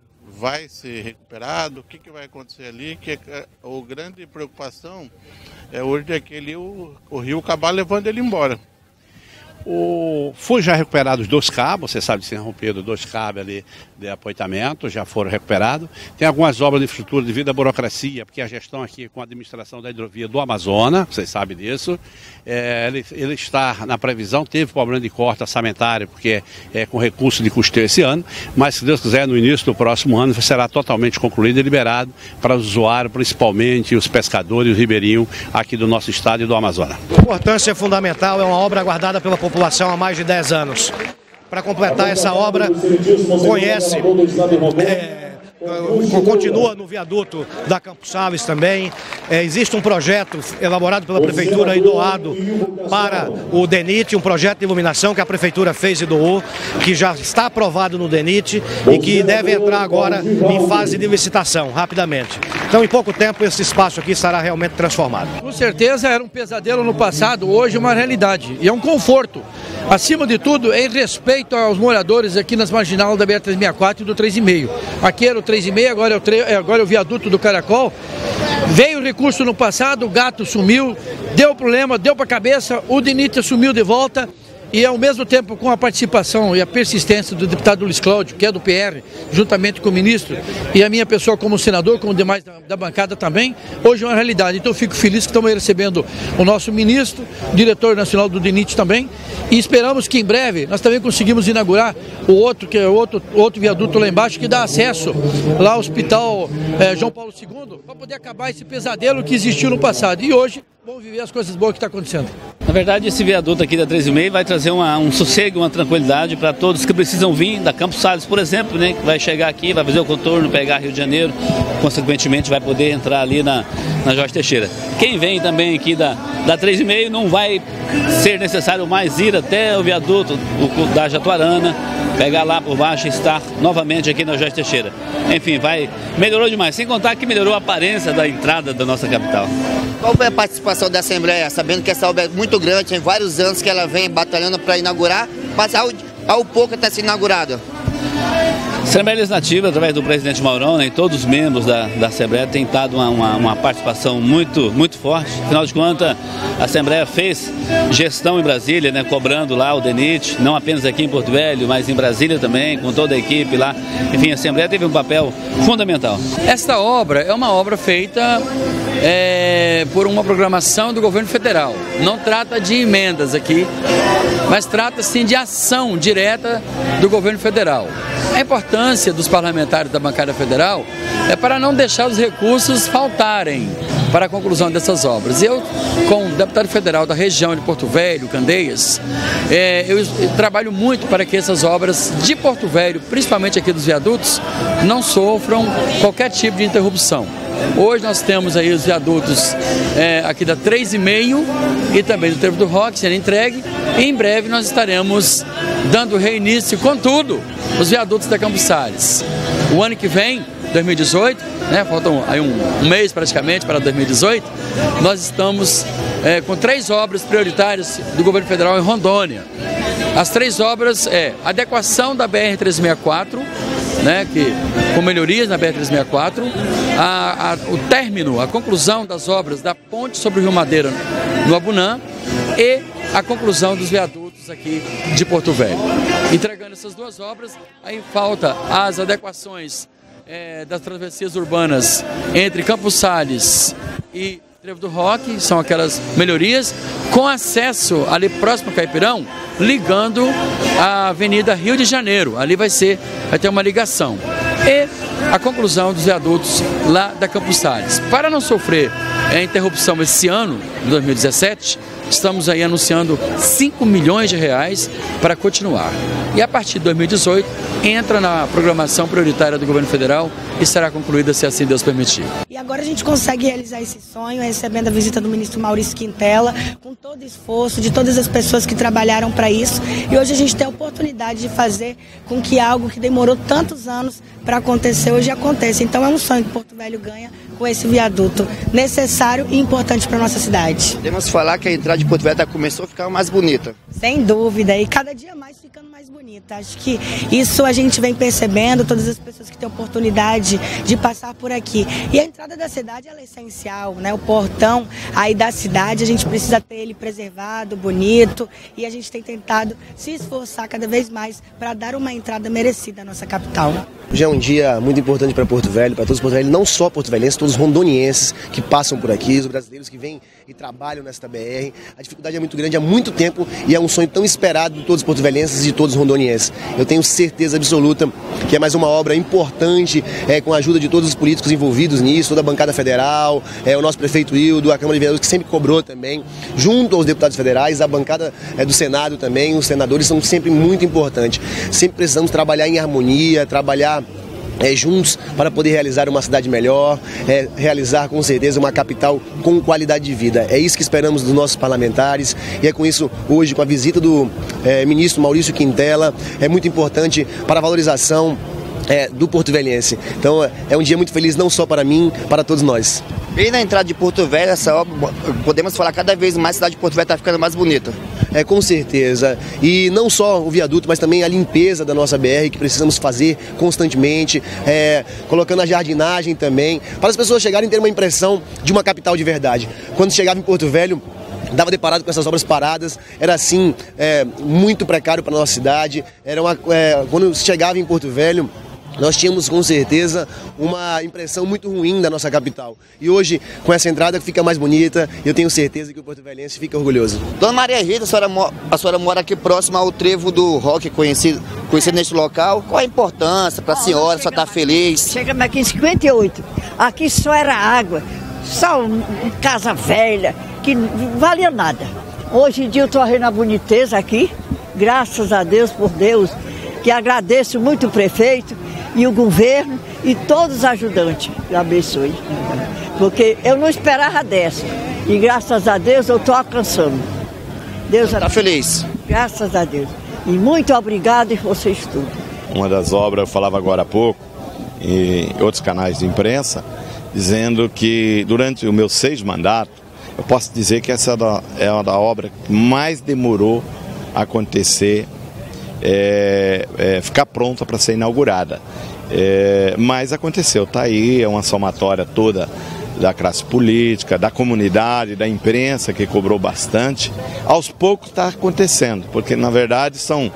vai ser recuperado? O que, que vai acontecer ali? Que é, a grande preocupação é hoje aquele o, o rio acabar levando ele embora. O, foi já recuperado os dois cabos, você sabe que se romperam dois cabos ali de apoitamento, já foram recuperados. Tem algumas obras de infraestrutura devido à burocracia, porque a gestão aqui com a administração da hidrovia do Amazonas, vocês sabem disso, é, ele, ele está na previsão, teve problema de corte orçamentário, porque é com recurso de custeio esse ano, mas se Deus quiser, no início do próximo ano será totalmente concluído e liberado para os usuários, principalmente os pescadores e os ribeirinhos aqui do nosso estado e do Amazonas. A importância é fundamental, é uma obra aguardada pela população. população há mais de dez anos. Para completar essa obra, conhece, é, continua no viaduto da Campos Sales também. É, existe um projeto elaborado pela Prefeitura e doado para o DENIT, um projeto de iluminação que a Prefeitura fez e doou, que já está aprovado no DENIT e que deve entrar agora em fase de licitação, rapidamente. Então, em pouco tempo, esse espaço aqui estará realmente transformado. Com certeza era um pesadelo no passado, hoje é uma realidade e é um conforto. Acima de tudo, em respeito aos moradores aqui nas marginal da B R trezentos e sessenta e quatro e do três e meio. Aqui era o três e meio, agora é o, tre... agora é o viaduto do Caracol. Veio o recurso no passado, o gato sumiu, deu problema, deu para a cabeça, o DENIT sumiu de volta. E ao mesmo tempo, com a participação e a persistência do deputado Luiz Cláudio, que é do P R, juntamente com o ministro, e a minha pessoa como senador, como demais da, da bancada também, hoje é uma realidade. Então eu fico feliz que estamos recebendo o nosso ministro, diretor nacional do DENIT também, e esperamos que em breve nós também conseguimos inaugurar o outro, que é o outro, outro viaduto lá embaixo, que dá acesso lá ao Hospital é, João Paulo segundo, para poder acabar esse pesadelo que existiu no passado. E hoje Vamos viver as coisas boas que estão acontecendo. Na verdade, esse viaduto aqui da três e meio vai trazer uma, um sossego, uma tranquilidade para todos que precisam vir da Campos Salles, por exemplo, né, que vai chegar aqui, vai fazer o contorno, pegar Rio de Janeiro, consequentemente vai poder entrar ali na, na Jorge Teixeira. Quem vem também aqui da, da três e meio não vai ser necessário mais ir até o viaduto o, da Jatuarana, pegar lá por baixo e estar novamente aqui na Jorge Teixeira. Enfim, vai, melhorou demais, sem contar que melhorou a aparência da entrada da nossa capital. Qual foi a participação da Assembleia, sabendo que essa obra é muito grande, tem vários anos que ela vem batalhando para inaugurar, mas ao, ao pouco está sendo inaugurado? A Assembleia Legislativa, através do presidente Maurão, né, e todos os membros da, da Assembleia têm dado uma, uma, uma participação muito, muito forte. Afinal de contas, a Assembleia fez gestão em Brasília, né, cobrando lá o DENIT, não apenas aqui em Porto Velho, mas em Brasília também, com toda a equipe lá. Enfim, a Assembleia teve um papel fundamental. Esta obra é uma obra feita é, por uma programação do governo federal. Não trata de emendas aqui, mas trata sim de ação direta do governo federal. A importância dos parlamentares da bancada federal é para não deixar os recursos faltarem para a conclusão dessas obras. Eu, como deputado federal da região de Porto Velho, Candeias, é, eu, eu trabalho muito para que essas obras de Porto Velho, principalmente aqui dos viadutos, não sofram qualquer tipo de interrupção. Hoje nós temos aí os viadutos é, aqui da três e meio e também do Trevo do Roque sendo entregue, e em breve nós estaremos dando reinício com tudo os viadutos da Campos Salles. O ano que vem, dois mil e dezoito, né, faltam aí um, um mês praticamente para dois mil e dezoito, nós estamos é, com três obras prioritárias do governo federal em Rondônia. As três obras é adequação da B R trezentos e sessenta e quatro, né, que, com melhorias na B R trezentos e sessenta e quatro, a, a, o término, a conclusão das obras da ponte sobre o Rio Madeira no Abunã e a conclusão dos viadutos aqui de Porto Velho. Entregando essas duas obras, aí falta as adequações é, das travessias urbanas entre Campos Salles e Trevo do Roque, são aquelas melhorias, com acesso ali próximo ao Caipirão, ligando a Avenida Rio de Janeiro. Ali vai ser, vai ter uma ligação. E a conclusão dos viadutos lá da Campos Salles. Para não sofrer a interrupção esse ano, de dois mil e dezessete, estamos aí anunciando cinco milhões de reais para continuar. E a partir de dois mil e dezoito, entra na programação prioritária do governo federal e será concluída, se assim Deus permitir. E agora a gente consegue realizar esse sonho, recebendo a visita do ministro Maurício Quintela, com todo o esforço de todas as pessoas que trabalharam para isso. E hoje a gente tem a oportunidade de fazer com que algo que demorou tantos anos para acontecer, hoje aconteça. Então é um sonho que Porto Velho ganha com esse viaduto necessário e importante para a nossa cidade. Podemos falar que a entrada de Porto Velho começou a ficar mais bonita. Sem dúvida, e cada dia mais ficando mais bonita. Acho que isso a gente vem percebendo, todas as pessoas que têm oportunidade de passar por aqui. E a entrada da cidade ela é essencial, né? O portão aí da cidade, a gente precisa ter ele preservado, bonito, e a gente tem tentado se esforçar cada vez mais para dar uma entrada merecida à nossa capital. Já é um dia muito importante para Porto Velho, para todos os porto-velhenses, não só porto-velhenses, todos os rondonienses que passam por aqui, os brasileiros que vêm e trabalham nesta B R. A dificuldade é muito grande há muito tempo e é um sonho tão esperado de todos os porto-velhenses e de todos os rondonienses. Eu tenho certeza absoluta que é mais uma obra importante, é, com a ajuda de todos os políticos envolvidos nisso, toda a bancada federal, é, o nosso prefeito Hildo, a Câmara de Vereadores que sempre cobrou também, junto aos deputados federais, a bancada é, do Senado também, os senadores são sempre muito importantes. Sempre precisamos trabalhar em harmonia, trabalhar É, juntos para poder realizar uma cidade melhor, é, realizar com certeza uma capital com qualidade de vida. É isso que esperamos dos nossos parlamentares e é com isso hoje, com a visita do é, ministro Maurício Quintela, é muito importante para a valorização é, do porto-velhense. Então é um dia muito feliz não só para mim, para todos nós. Bem na entrada de Porto Velho, essa obra, podemos falar cada vez mais a cidade de Porto Velho está ficando mais bonita. É, com certeza. E não só o viaduto, mas também a limpeza da nossa B R, que precisamos fazer constantemente, é, colocando a jardinagem também, para as pessoas chegarem a ter uma impressão de uma capital de verdade. Quando chegava em Porto Velho, dava deparado com essas obras paradas, era assim, é, muito precário para a nossa cidade. Era uma, é, quando chegava em Porto Velho, nós tínhamos com certeza uma impressão muito ruim da nossa capital. E hoje, com essa entrada, fica mais bonita e eu tenho certeza que o porto-velhense fica orgulhoso. Dona Maria Rita, a senhora, a senhora mora aqui próximo ao Trevo do Roque, conhecido, conhecido neste local. Qual a importância para a senhora? A senhora está feliz? Chegamos aqui em cinquenta e oito. Aqui só era água, só casa velha. que valia nada. Hoje em dia eu estou na boniteza aqui, graças a Deus, por Deus, que agradeço muito o prefeito e o governo e todos os ajudantes. Eu abençoe. Porque eu não esperava dessa. E graças a Deus eu estou alcançando. Deus está feliz? Graças a Deus. E muito obrigado e vocês tudo. Uma das obras, eu falava agora há pouco, em outros canais de imprensa, dizendo que durante os meus seis mandatos, eu posso dizer que essa é uma da obra que mais demorou a acontecer, é, é, ficar pronta para ser inaugurada. É, mas aconteceu, está aí, é uma somatória toda da classe política, da comunidade, da imprensa, que cobrou bastante. Aos poucos está acontecendo, porque na verdade são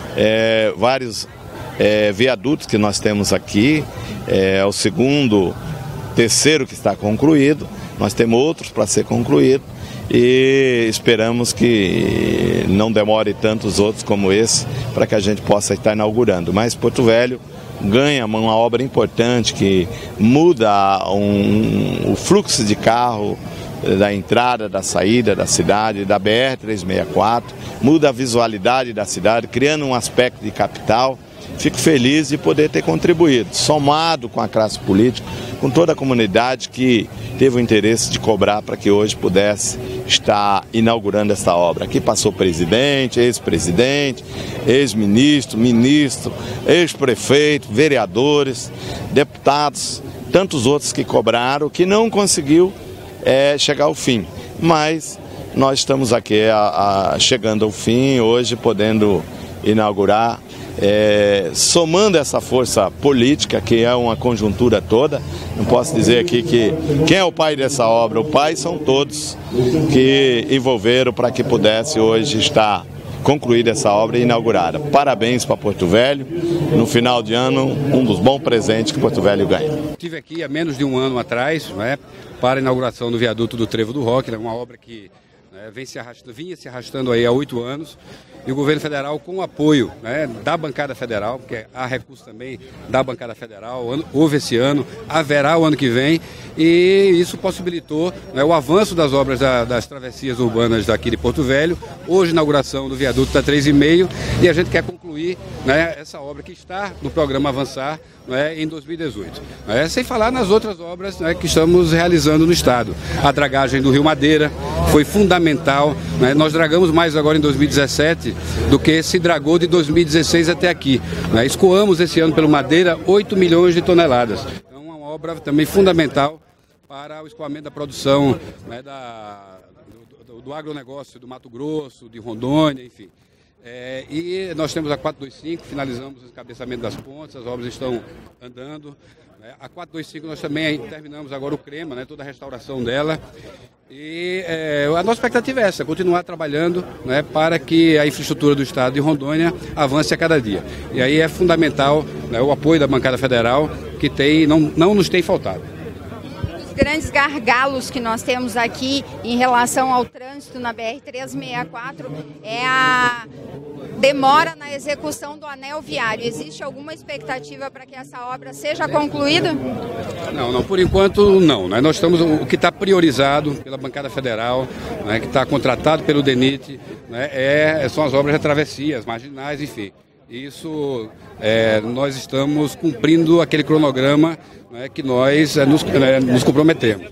é, vários é, viadutos que nós temos aqui, é o segundo, terceiro que está concluído, nós temos outros para ser concluído e esperamos que não demore tantos outros como esse para que a gente possa estar inaugurando. Mas Porto Velho ganha uma obra importante que muda um, o fluxo de carro da entrada, da saída da cidade, da B R trezentos e sessenta e quatro, muda a visualidade da cidade, criando um aspecto de capital. Fico feliz de poder ter contribuído, somado com a classe política, com toda a comunidade que teve o interesse de cobrar para que hoje pudesse estar inaugurando essa obra. Aqui passou presidente, ex-presidente, ex-ministro, ministro, ex-prefeito, vereadores, deputados, tantos outros que cobraram, que não conseguiu é, chegar ao fim. Mas nós estamos aqui a, a, chegando ao fim, hoje podendo inaugurar. É, somando essa força política, que é uma conjuntura toda, não posso dizer aqui que quem é o pai dessa obra, o pai são todos que envolveram para que pudesse hoje estar concluída essa obra e inaugurada. Parabéns para Porto Velho, no final de ano, um dos bons presentes que Porto Velho ganha. Estive aqui há menos de um ano atrás, né, para a inauguração do viaduto do Trevo do Roque, né, uma obra que né, vem se arrastando, vinha se arrastando aí há oito anos. E o governo federal, com o apoio né, da bancada federal, porque há recurso também da bancada federal, houve esse ano, haverá o ano que vem, e isso possibilitou né, o avanço das obras da, das travessias urbanas daqui de Porto Velho, hoje inauguração do viaduto da três e meio, e a gente quer concluir né, essa obra que está no programa Avançar né, em dois mil e dezoito. Né, sem falar nas outras obras né, que estamos realizando no estado. A dragagem do Rio Madeira foi fundamental, né, nós dragamos mais agora em dois mil e dezessete, do que se dragou de dois mil e dezesseis até aqui. Né? Escoamos esse ano pelo Madeira oito milhões de toneladas. Então é uma obra também fundamental para o escoamento da produção né, da, do, do, do agronegócio do Mato Grosso, de Rondônia, enfim. É, e nós temos a quatrocentos e vinte e cinco, finalizamos o encabeçamento das pontes, as obras estão andando. Né? A quatrocentos e vinte e cinco nós também terminamos agora o CREMA, né, toda a restauração dela. E é, a nossa expectativa é essa, continuar trabalhando né, para que a infraestrutura do estado de Rondônia avance a cada dia. E aí é fundamental né, o apoio da bancada federal, que tem, não, não nos tem faltado. Os grandes gargalos que nós temos aqui em relação ao trânsito na B R trezentos e sessenta e quatro é a demora na execução do anel viário. Existe alguma expectativa para que essa obra seja concluída? Não, não, por enquanto não. Né? Nós estamos, o que está priorizado pela bancada federal, né, que está contratado pelo DENIT, né, é, são as obras de travessias, marginais, enfim. Isso, é, nós estamos cumprindo aquele cronograma né, que nós é, nos, é, nos comprometemos.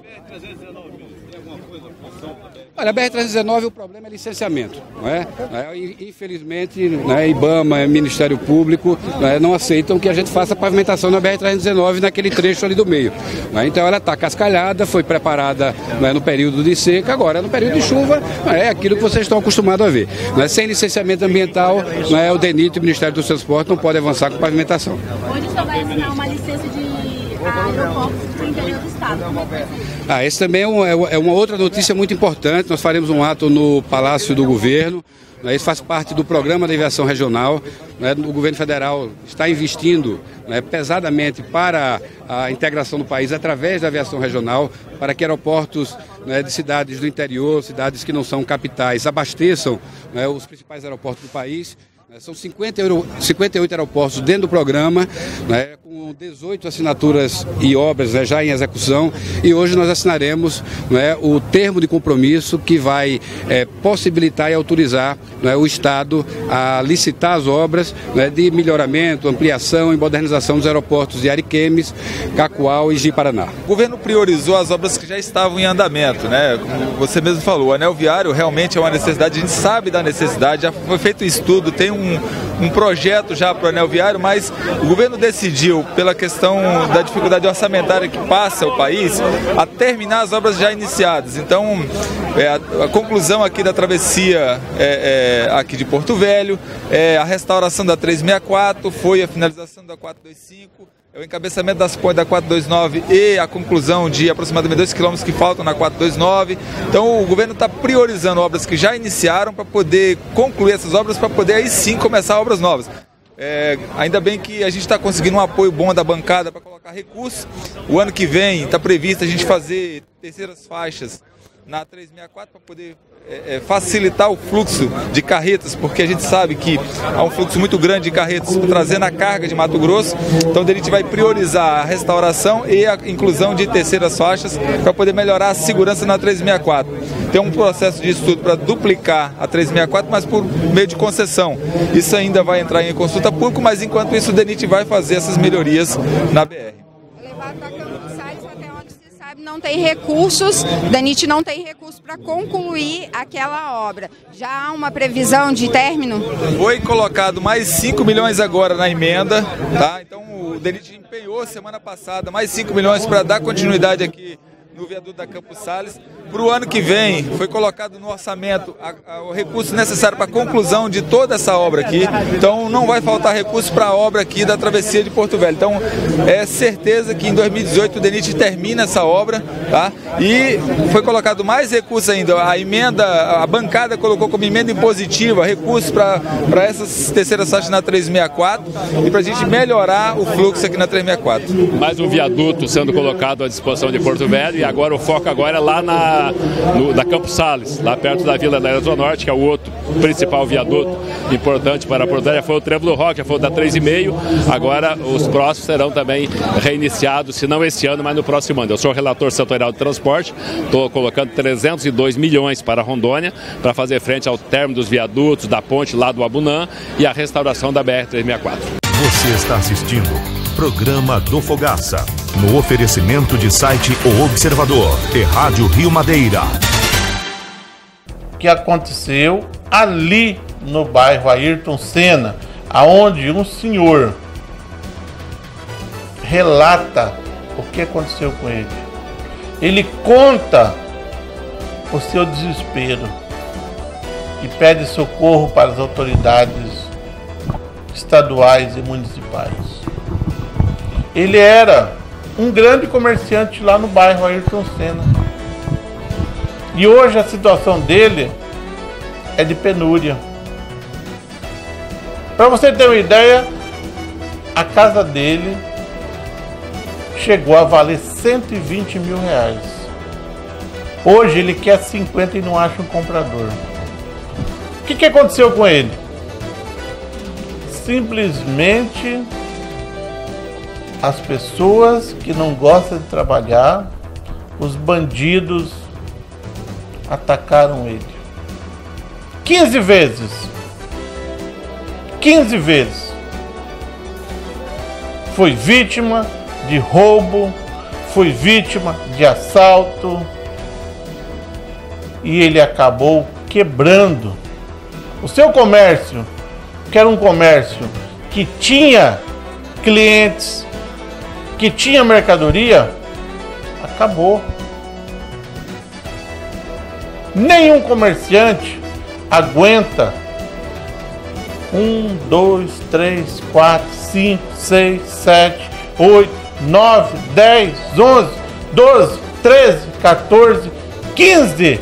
Olha, a B R trezentos e dezenove, o problema é licenciamento. Não é? Infelizmente, né, IBAMA, Ministério Público, né, não aceitam que a gente faça a pavimentação na B R trezentos e dezenove naquele trecho ali do meio. Né? Então ela está cascalhada, foi preparada né, no período de seca, agora no período de chuva né, é aquilo que vocês estão acostumados a ver. Né? Sem licenciamento ambiental, né, o DENIT e o Ministério do Transporte não podem avançar com pavimentação. Onde o senhor vai assinar uma licença de aeroportos para o interior do estado? Ah, esse também é uma, é uma outra notícia muito importante. Nós faremos um ato no Palácio do Governo. Né, isso faz parte do programa da aviação regional. Né, o governo federal está investindo né, pesadamente para a integração do país através da aviação regional, para que aeroportos né, de cidades do interior, cidades que não são capitais, abasteçam né, os principais aeroportos do país. São cinquenta e oito aeroportos dentro do programa, né, com São dezoito assinaturas e obras, né, já em execução, e hoje nós assinaremos, né, o termo de compromisso que vai é, possibilitar e autorizar, né, o Estado a licitar as obras, né, de melhoramento, ampliação e modernização dos aeroportos de Ariquemes, Cacoal e Ji-Paraná. O governo priorizou as obras que já estavam em andamento, né? Como você mesmo falou, o anel viário realmente é uma necessidade, a gente sabe da necessidade, já foi feito estudo, tem um, um projeto já para o anel viário, mas o governo decidiu, pela questão da dificuldade orçamentária que passa o país, a terminar as obras já iniciadas. Então, é, a, a conclusão aqui da travessia é, é, aqui de Porto Velho, é, a restauração da trezentos e sessenta e quatro, foi a finalização da quatrocentos e vinte e cinco, é o encabeçamento das pontes da quatrocentos e vinte e nove e a conclusão de aproximadamente dois quilômetros que faltam na quatrocentos e vinte e nove. Então o governo está priorizando obras que já iniciaram para poder concluir essas obras, para poder aí sim começar obras novas. É, ainda bem que a gente está conseguindo um apoio bom da bancada para colocar recursos. O ano que vem está previsto a gente fazer terceiras faixas na trezentos e sessenta e quatro para poder é, é, facilitar o fluxo de carretas, porque a gente sabe que há um fluxo muito grande de carretas trazendo a carga de Mato Grosso. Então a gente vai priorizar a restauração e a inclusão de terceiras faixas para poder melhorar a segurança na trezentos e sessenta e quatro. Tem um processo de estudo para duplicar a trezentos e sessenta e quatro, mas por meio de concessão. Isso ainda vai entrar em consulta pública, mas enquanto isso o DENIT vai fazer essas melhorias na B R. Não tem recursos, DENIT não tem recursos para concluir aquela obra. Já há uma previsão de término? Foi colocado mais cinco milhões agora na emenda, tá? Então o DENIT empenhou semana passada mais cinco milhões para dar continuidade aqui no viaduto da Campos Sales. Para o ano que vem, foi colocado no orçamento a, a, o recurso necessário para a conclusão de toda essa obra aqui. Então, não vai faltar recurso para a obra aqui da travessia de Porto Velho. Então, é certeza que em dois mil e dezoito o DENIT termina essa obra, tá? E foi colocado mais recursos ainda. A emenda, a bancada colocou como emenda impositiva recursos para essas terceiras faixas na trezentos e sessenta e quatro e para a gente melhorar o fluxo aqui na trezentos e sessenta e quatro. Mais um viaduto sendo colocado à disposição de Porto Velho e agora o foco agora é lá na No, da Campos Sales, lá perto da Vila da Zona Norte, que é o outro principal viaduto importante para Porto Velho. Foi o Trevo do Rock, foi o da três e meio. Agora os próximos serão também reiniciados, se não esse ano, mas no próximo ano. Eu sou o relator setorial de transporte, estou colocando trezentos e dois milhões para Rondônia, para fazer frente ao término dos viadutos, da ponte lá do Abunã e a restauração da B R trezentos e sessenta e quatro. Você está assistindo Programa do Fogaça, no oferecimento de site O Observador e Rádio Rio Madeira. O que aconteceu ali no bairro Ayrton Senna, aonde um senhor relata o que aconteceu com ele. Ele conta o seu desespero e pede socorro para as autoridades estaduais e municipais. Ele era um grande comerciante lá no bairro Ayrton Senna. E hoje a situação dele é de penúria. Para você ter uma ideia, a casa dele chegou a valer cento e vinte mil reais. Hoje ele quer cinquenta e não acha um comprador. O que, que aconteceu com ele? Simplesmente as pessoas que não gostam de trabalhar, os bandidos atacaram ele. quinze vezes. quinze vezes. Foi vítima de roubo, foi vítima de assalto e ele acabou quebrando o seu comércio, que era um comércio que tinha clientes, que tinha mercadoria, acabou. Nenhum comerciante aguenta um, dois, três, quatro, cinco, seis, sete, oito, nove, dez, onze, doze, treze, quatorze, quinze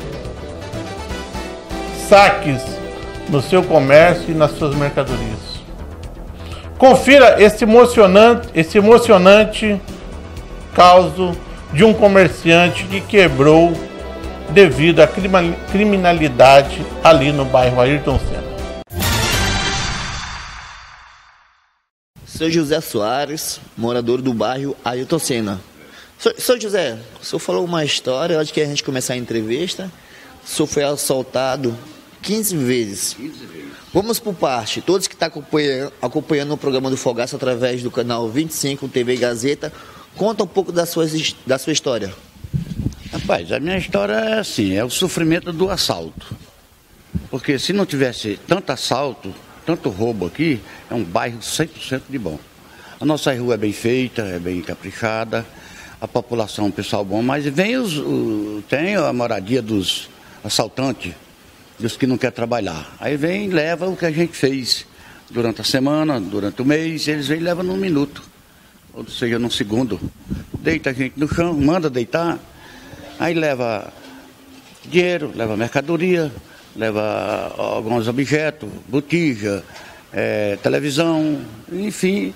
saques no seu comércio e nas suas mercadorias. Confira esse emocionante, esse emocionante caso de um comerciante que quebrou devido à criminalidade ali no bairro Ayrton Senna. Sou José Soares, morador do bairro Ailton Senna. Sou José, o senhor falou uma história, antes que a gente começar a entrevista. O senhor foi assaltado quinze vezes. quinze vezes. Vamos por parte. Todos que estão acompanhando, acompanhando o programa do Fogaça através do canal vinte e cinco T V Gazeta, conta um pouco da sua, da sua história. Rapaz, a minha história é assim, é o sofrimento do assalto. Porque se não tivesse tanto assalto, tanto roubo aqui, é um bairro cem por cento de bom. A nossa rua é bem feita, é bem caprichada, a população é um pessoal bom, mas vem os, o, tem a moradia dos assaltantes, dos que não querem trabalhar. Aí vem e leva o que a gente fez durante a semana, durante o mês, eles vêm e levam num minuto, ou seja, num segundo. Deita a gente no chão, manda deitar, aí leva dinheiro, leva mercadoria, leva alguns objetos, botija, é, televisão, enfim,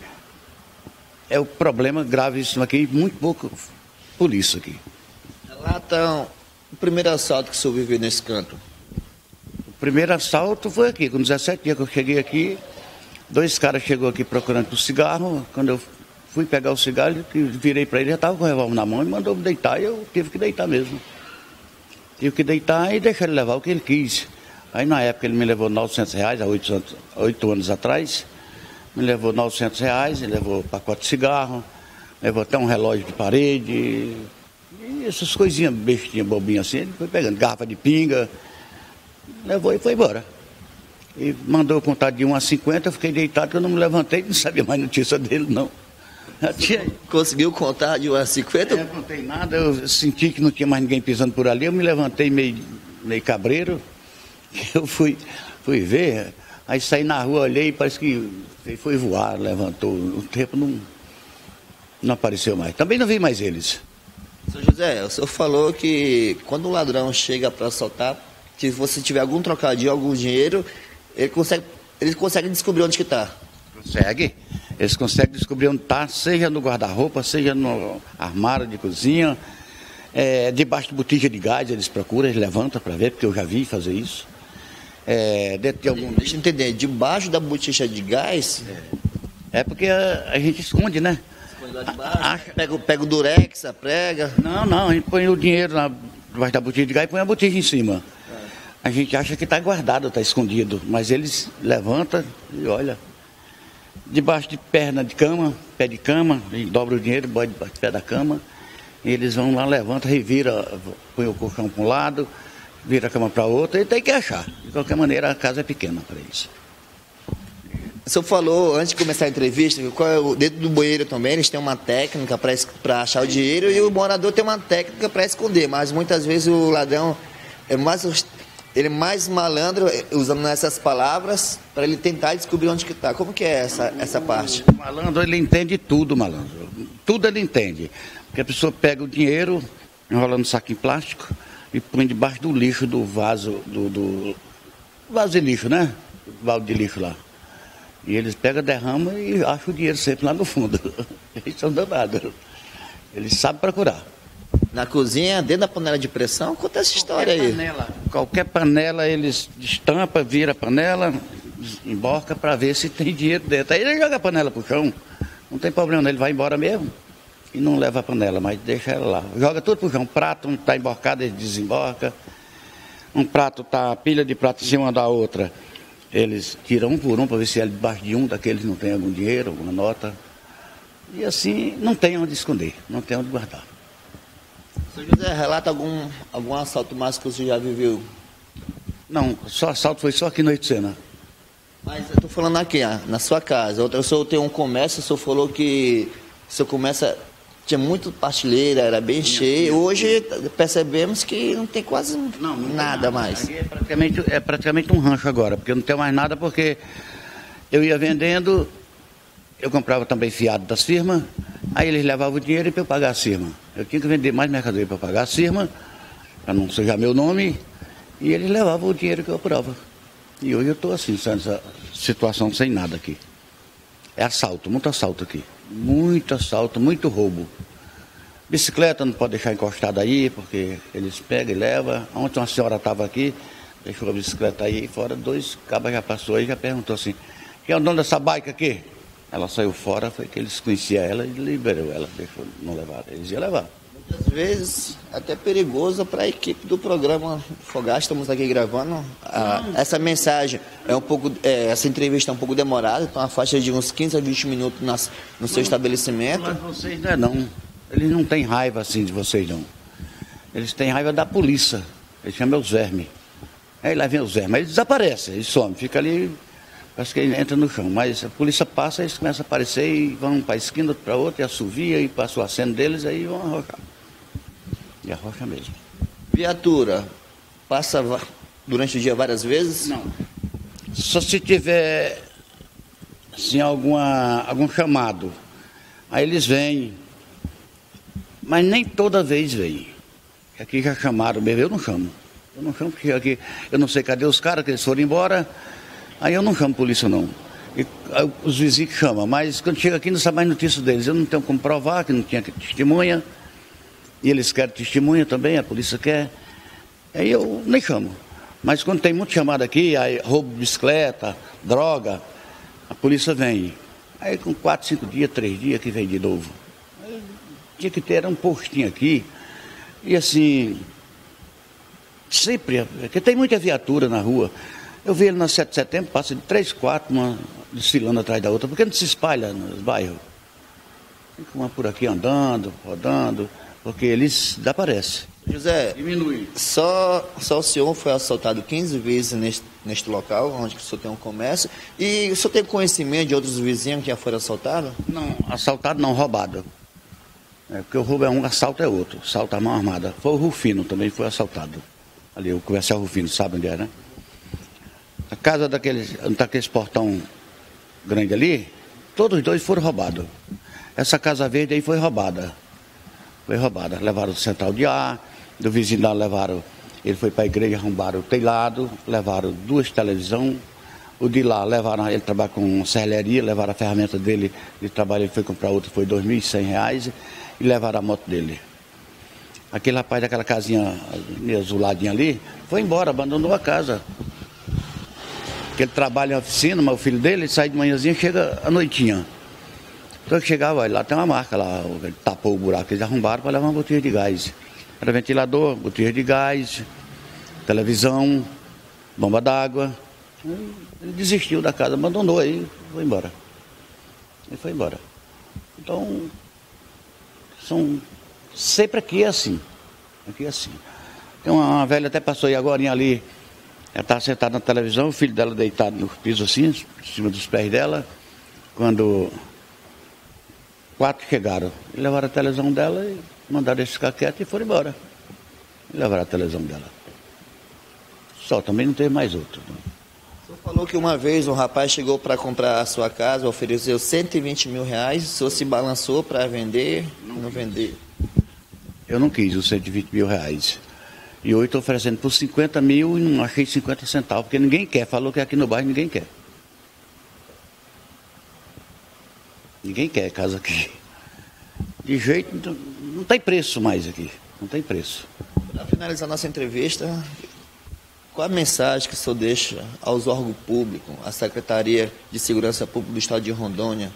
é o problema gravíssimo aqui, muito pouco polícia aqui. Relata o primeiro assalto que o senhor viveu nesse canto. O primeiro assalto foi aqui, com dezessete dias que eu cheguei aqui, dois caras chegou aqui procurando o cigarro, quando eu fui pegar o cigarro, virei para ele, já estava com o revólver na mão e mandou me deitar, e eu tive que deitar mesmo. Tive que deitar e deixar ele levar o que ele quis. Aí na época ele me levou novecentos reais, há oito anos, oito anos atrás, me levou novecentos reais, ele levou um pacote de cigarro, levou até um relógio de parede, e essas coisinhas bestinhas, bobinhas assim, ele foi pegando garrafa de pinga, levou e foi embora. E mandou eu contar de um a cinquenta, eu fiquei deitado, que eu não me levantei, não sabia mais notícia dele não. Tinha... Conseguiu contar de um a cinquenta? Eu não contei nada, eu senti que não tinha mais ninguém pisando por ali, eu me levantei meio, meio cabreiro, eu fui, fui ver, aí saí na rua, olhei, parece que ele foi voar, levantou, o tempo não, não apareceu mais. Também não vi mais eles. Senhor José, o senhor falou que quando o ladrão chega para assaltar, se você tiver algum trocadinho, algum dinheiro, ele consegue, ele consegue descobrir onde que está. Consegue. Eles conseguem descobrir onde está, seja no guarda-roupa, seja no armário de cozinha, é, debaixo de botija de gás, eles procuram, eles levantam para ver, porque eu já vi fazer isso. É, dentro de algum... Deixa eu entender, debaixo da botija de gás? É, é porque a, a gente esconde, né? Esconde lá debaixo, a, pega, pega o durex, a prega? Não, não, a gente põe o dinheiro na, debaixo da botija de gás e põe a botija em cima. É. A gente acha que está guardado, está escondido, mas eles levantam e olha... Debaixo de perna de cama, pé de cama, dobra o dinheiro, bota debaixo do pé da cama, e eles vão lá, levanta, revira, põe o colchão para um lado, vira a cama para outro, e tem que achar. De qualquer maneira, a casa é pequena para isso. O senhor falou, antes de começar a entrevista, qual é o, dentro do banheiro também eles têm uma técnica para achar o dinheiro e o morador tem uma técnica para esconder, mas muitas vezes o ladrão é mais... Ele é mais malandro, usando essas palavras, para ele tentar descobrir onde que está. Como que é essa, essa parte? O malandro, ele entende tudo, malandro. Tudo ele entende. Porque a pessoa pega o dinheiro, enrola no saquinho plástico e põe debaixo do lixo do vaso, do, do vaso de lixo, né? O balde de lixo lá. E eles pegam, derramam e acham o dinheiro sempre lá no fundo. Eles são danados. Eles sabem procurar. Na cozinha, dentro da panela de pressão, conta essa história qualquer aí. Panela, qualquer panela eles destampam, vira a panela, emborca para ver se tem dinheiro dentro. Aí ele joga a panela pro chão, não tem problema, ele vai embora mesmo e não leva a panela, mas deixa ela lá. Joga tudo pro chão, um prato não está emborcado, ele desemborca. Um prato está, pilha de prato em cima da outra, eles tiram um por um para ver se é debaixo de um daqueles não tem algum dinheiro, alguma nota. E assim não tem onde esconder, não tem onde guardar. Senhor José, relata algum, algum assalto mais que você já viveu? Não, só assalto foi só aqui no Ailton Senna. Mas eu estou falando aqui, ah, na sua casa. O senhor tem um comércio, o senhor falou que o seu comércio tinha muito partilheira, era bem Sim, cheio. Hoje percebemos que não tem quase não, não nada, nada mais. Aqui é praticamente, é praticamente um rancho agora, porque eu não tenho mais nada, porque eu ia vendendo, eu comprava também fiado das firmas, aí eles levavam o dinheiro para eu pagar a firma. Eu tinha que vender mais mercadoria para pagar a firma, para não sujar meu nome, e eles levavam o dinheiro que eu apurava. E hoje eu estou assim, nessa situação sem nada aqui. É assalto, muito assalto aqui. Muito assalto, muito roubo. Bicicleta não pode deixar encostada aí, porque eles pegam e levam. Ontem uma senhora estava aqui, deixou a bicicleta aí fora, dois cabas já passou aí e já perguntou assim, quem é o dono dessa bike aqui? Ela saiu fora, foi que eles conheciam ela e liberou ela, deixou não levar. Eles iam levar. Às vezes, até perigoso para a equipe do programa Fogás. Estamos aqui gravando. Ah, essa mensagem é um pouco, é, essa entrevista é um pouco demorada, então a faixa de uns quinze a vinte minutos nas, no seu estabelecimento. Mas vocês não é não. Eles não têm raiva assim de vocês não. Eles têm raiva da polícia. Eles chamam os vermes. Aí lá vem os vermes, aí eles desaparecem, eles somem, fica ali, acho que ele entra no chão. Mas a polícia passa, eles começam a aparecer e vão para a esquina, para outra, e assovia e passa o aceno deles, aí vão arrochar. E arrocha mesmo. Viatura, passa durante o dia várias vezes? Não. Só se tiver assim, alguma, algum chamado. Aí eles vêm. Mas nem toda vez vem. Aqui já chamaram mesmo, eu não chamo. Eu não chamo porque aqui, eu não sei cadê os caras, que eles foram embora. Aí eu não chamo polícia não. E, aí, os vizinhos que chamam, mas quando chega aqui não sabe mais notícia deles. Eu não tenho como provar, que não tinha testemunha. E eles querem testemunha também, a polícia quer. Aí eu nem chamo. Mas quando tem muito chamado aqui, aí roubo de bicicleta, droga, a polícia vem. Aí com quatro, cinco dias, três dias que vem de novo. Aí, tinha que ter um postinho aqui. E assim, sempre, porque tem muita viatura na rua. Eu vi ele na sete de setembro, passa de três, quatro, uma desfilando atrás da outra. Por que não se espalha nos bairros? Fica uma por aqui andando, rodando. Porque eles desaparecem. José, diminui. Só, só o senhor foi assaltado quinze vezes neste, neste local, onde o senhor tem um comércio. E o senhor tem conhecimento de outros vizinhos que já foram assaltados? Não, assaltado não, roubado. É, porque o roubo é um, assalto é outro. Assalto à mão armada. Foi o Rufino, também foi assaltado. Ali, o comercial Rufino, sabe onde é, né? A casa daqueles, daqueles portão grande ali, todos os dois foram roubados. Essa casa verde aí foi roubada. Foi roubada. Levaram o central de ar, do vizinho lá levaram, ele foi para a igreja, arrombaram o telhado, levaram duas televisões, o de lá levaram, ele trabalha com serralheria, levaram a ferramenta dele de trabalho, ele foi comprar outra, foi dois mil e cem reais, e levaram a moto dele. Aquele rapaz daquela casinha azuladinha ali, foi embora, abandonou a casa. Porque ele trabalha em oficina, mas o filho dele, ele sai de manhãzinha e chega à noitinha. Então que chegava, lá tem uma marca lá, ele tapou o buraco, eles arrombaram para levar uma botija de gás. Era ventilador, botija de gás, televisão, bomba d'água. Ele desistiu da casa, abandonou aí, foi embora. Ele foi embora. Então, são, sempre aqui é assim, aqui é assim. Tem uma, uma velha, até passou aí agora ali, ela estava sentada na televisão, o filho dela deitado no piso assim, em cima dos pés dela, quando... Quatro chegaram, e levaram a televisão dela e mandaram eles ficar quietos e foram embora. E levaram a televisão dela. Só, também não teve mais outro. Né? O senhor falou que uma vez um rapaz chegou para comprar a sua casa, ofereceu cento e vinte mil reais, o senhor se balançou para vender, não, não vender. Eu não quis os cento e vinte mil reais. E hoje estou oferecendo por cinquenta mil e não achei cinquenta centavos, porque ninguém quer, falou que aqui no bairro ninguém quer. Ninguém quer casa aqui. De jeito, não, não tem preço mais aqui. Não tem preço. Para finalizar nossa entrevista, qual a mensagem que o senhor deixa aos órgãos públicos, à Secretaria de Segurança Pública do Estado de Rondônia?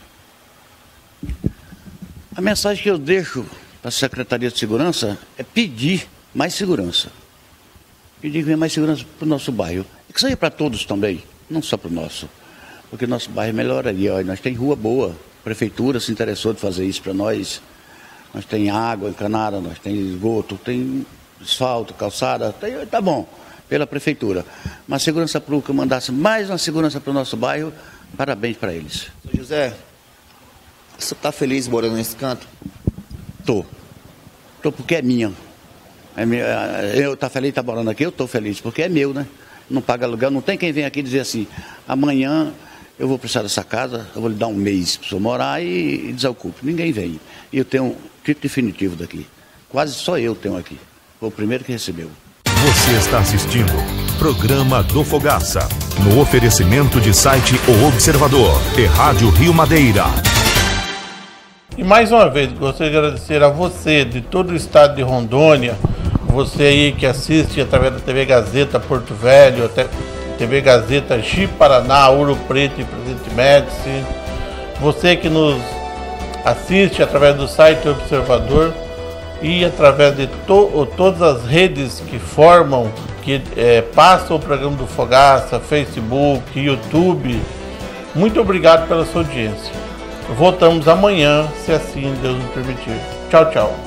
A mensagem que eu deixo para a Secretaria de Segurança é pedir mais segurança. Pedir que venha mais segurança para o nosso bairro. E que seja para todos também, não só para o nosso. Porque nosso bairro melhoraria. Olha, nós temos rua boa. A prefeitura se interessou de fazer isso para nós. Nós tem água encanada, nós tem esgoto, tem asfalto, calçada, tem, tá bom, pela prefeitura. Mas a segurança pública mandasse mais uma segurança para o nosso bairro, parabéns para eles. Seu José, você está feliz morando nesse canto? Tô. Tô porque é minha. É minha eu tá feliz, tá morando aqui, eu tô feliz, porque é meu, né? Não paga aluguel, não tem quem vem aqui dizer assim, amanhã eu vou precisar dessa casa, eu vou lhe dar um mês para o senhor morar e, e desocupe. Ninguém vem. E eu tenho um título definitivo daqui. Quase só eu tenho aqui. Foi o primeiro que recebeu. Você está assistindo Programa do Fogaça, no oferecimento de site O Observador e Rádio Rio Madeira. E mais uma vez, gostaria de agradecer a você de todo o estado de Rondônia, você aí que assiste através da T V Gazeta Porto Velho, até T V Gazeta Ji Paraná, Ouro Preto e Presidente Médici, você que nos assiste através do site Observador e através de to todas as redes que formam, que é, passam o programa do Fogaça, Facebook, YouTube. Muito obrigado pela sua audiência. Voltamos amanhã, se assim Deus nos permitir. Tchau, tchau.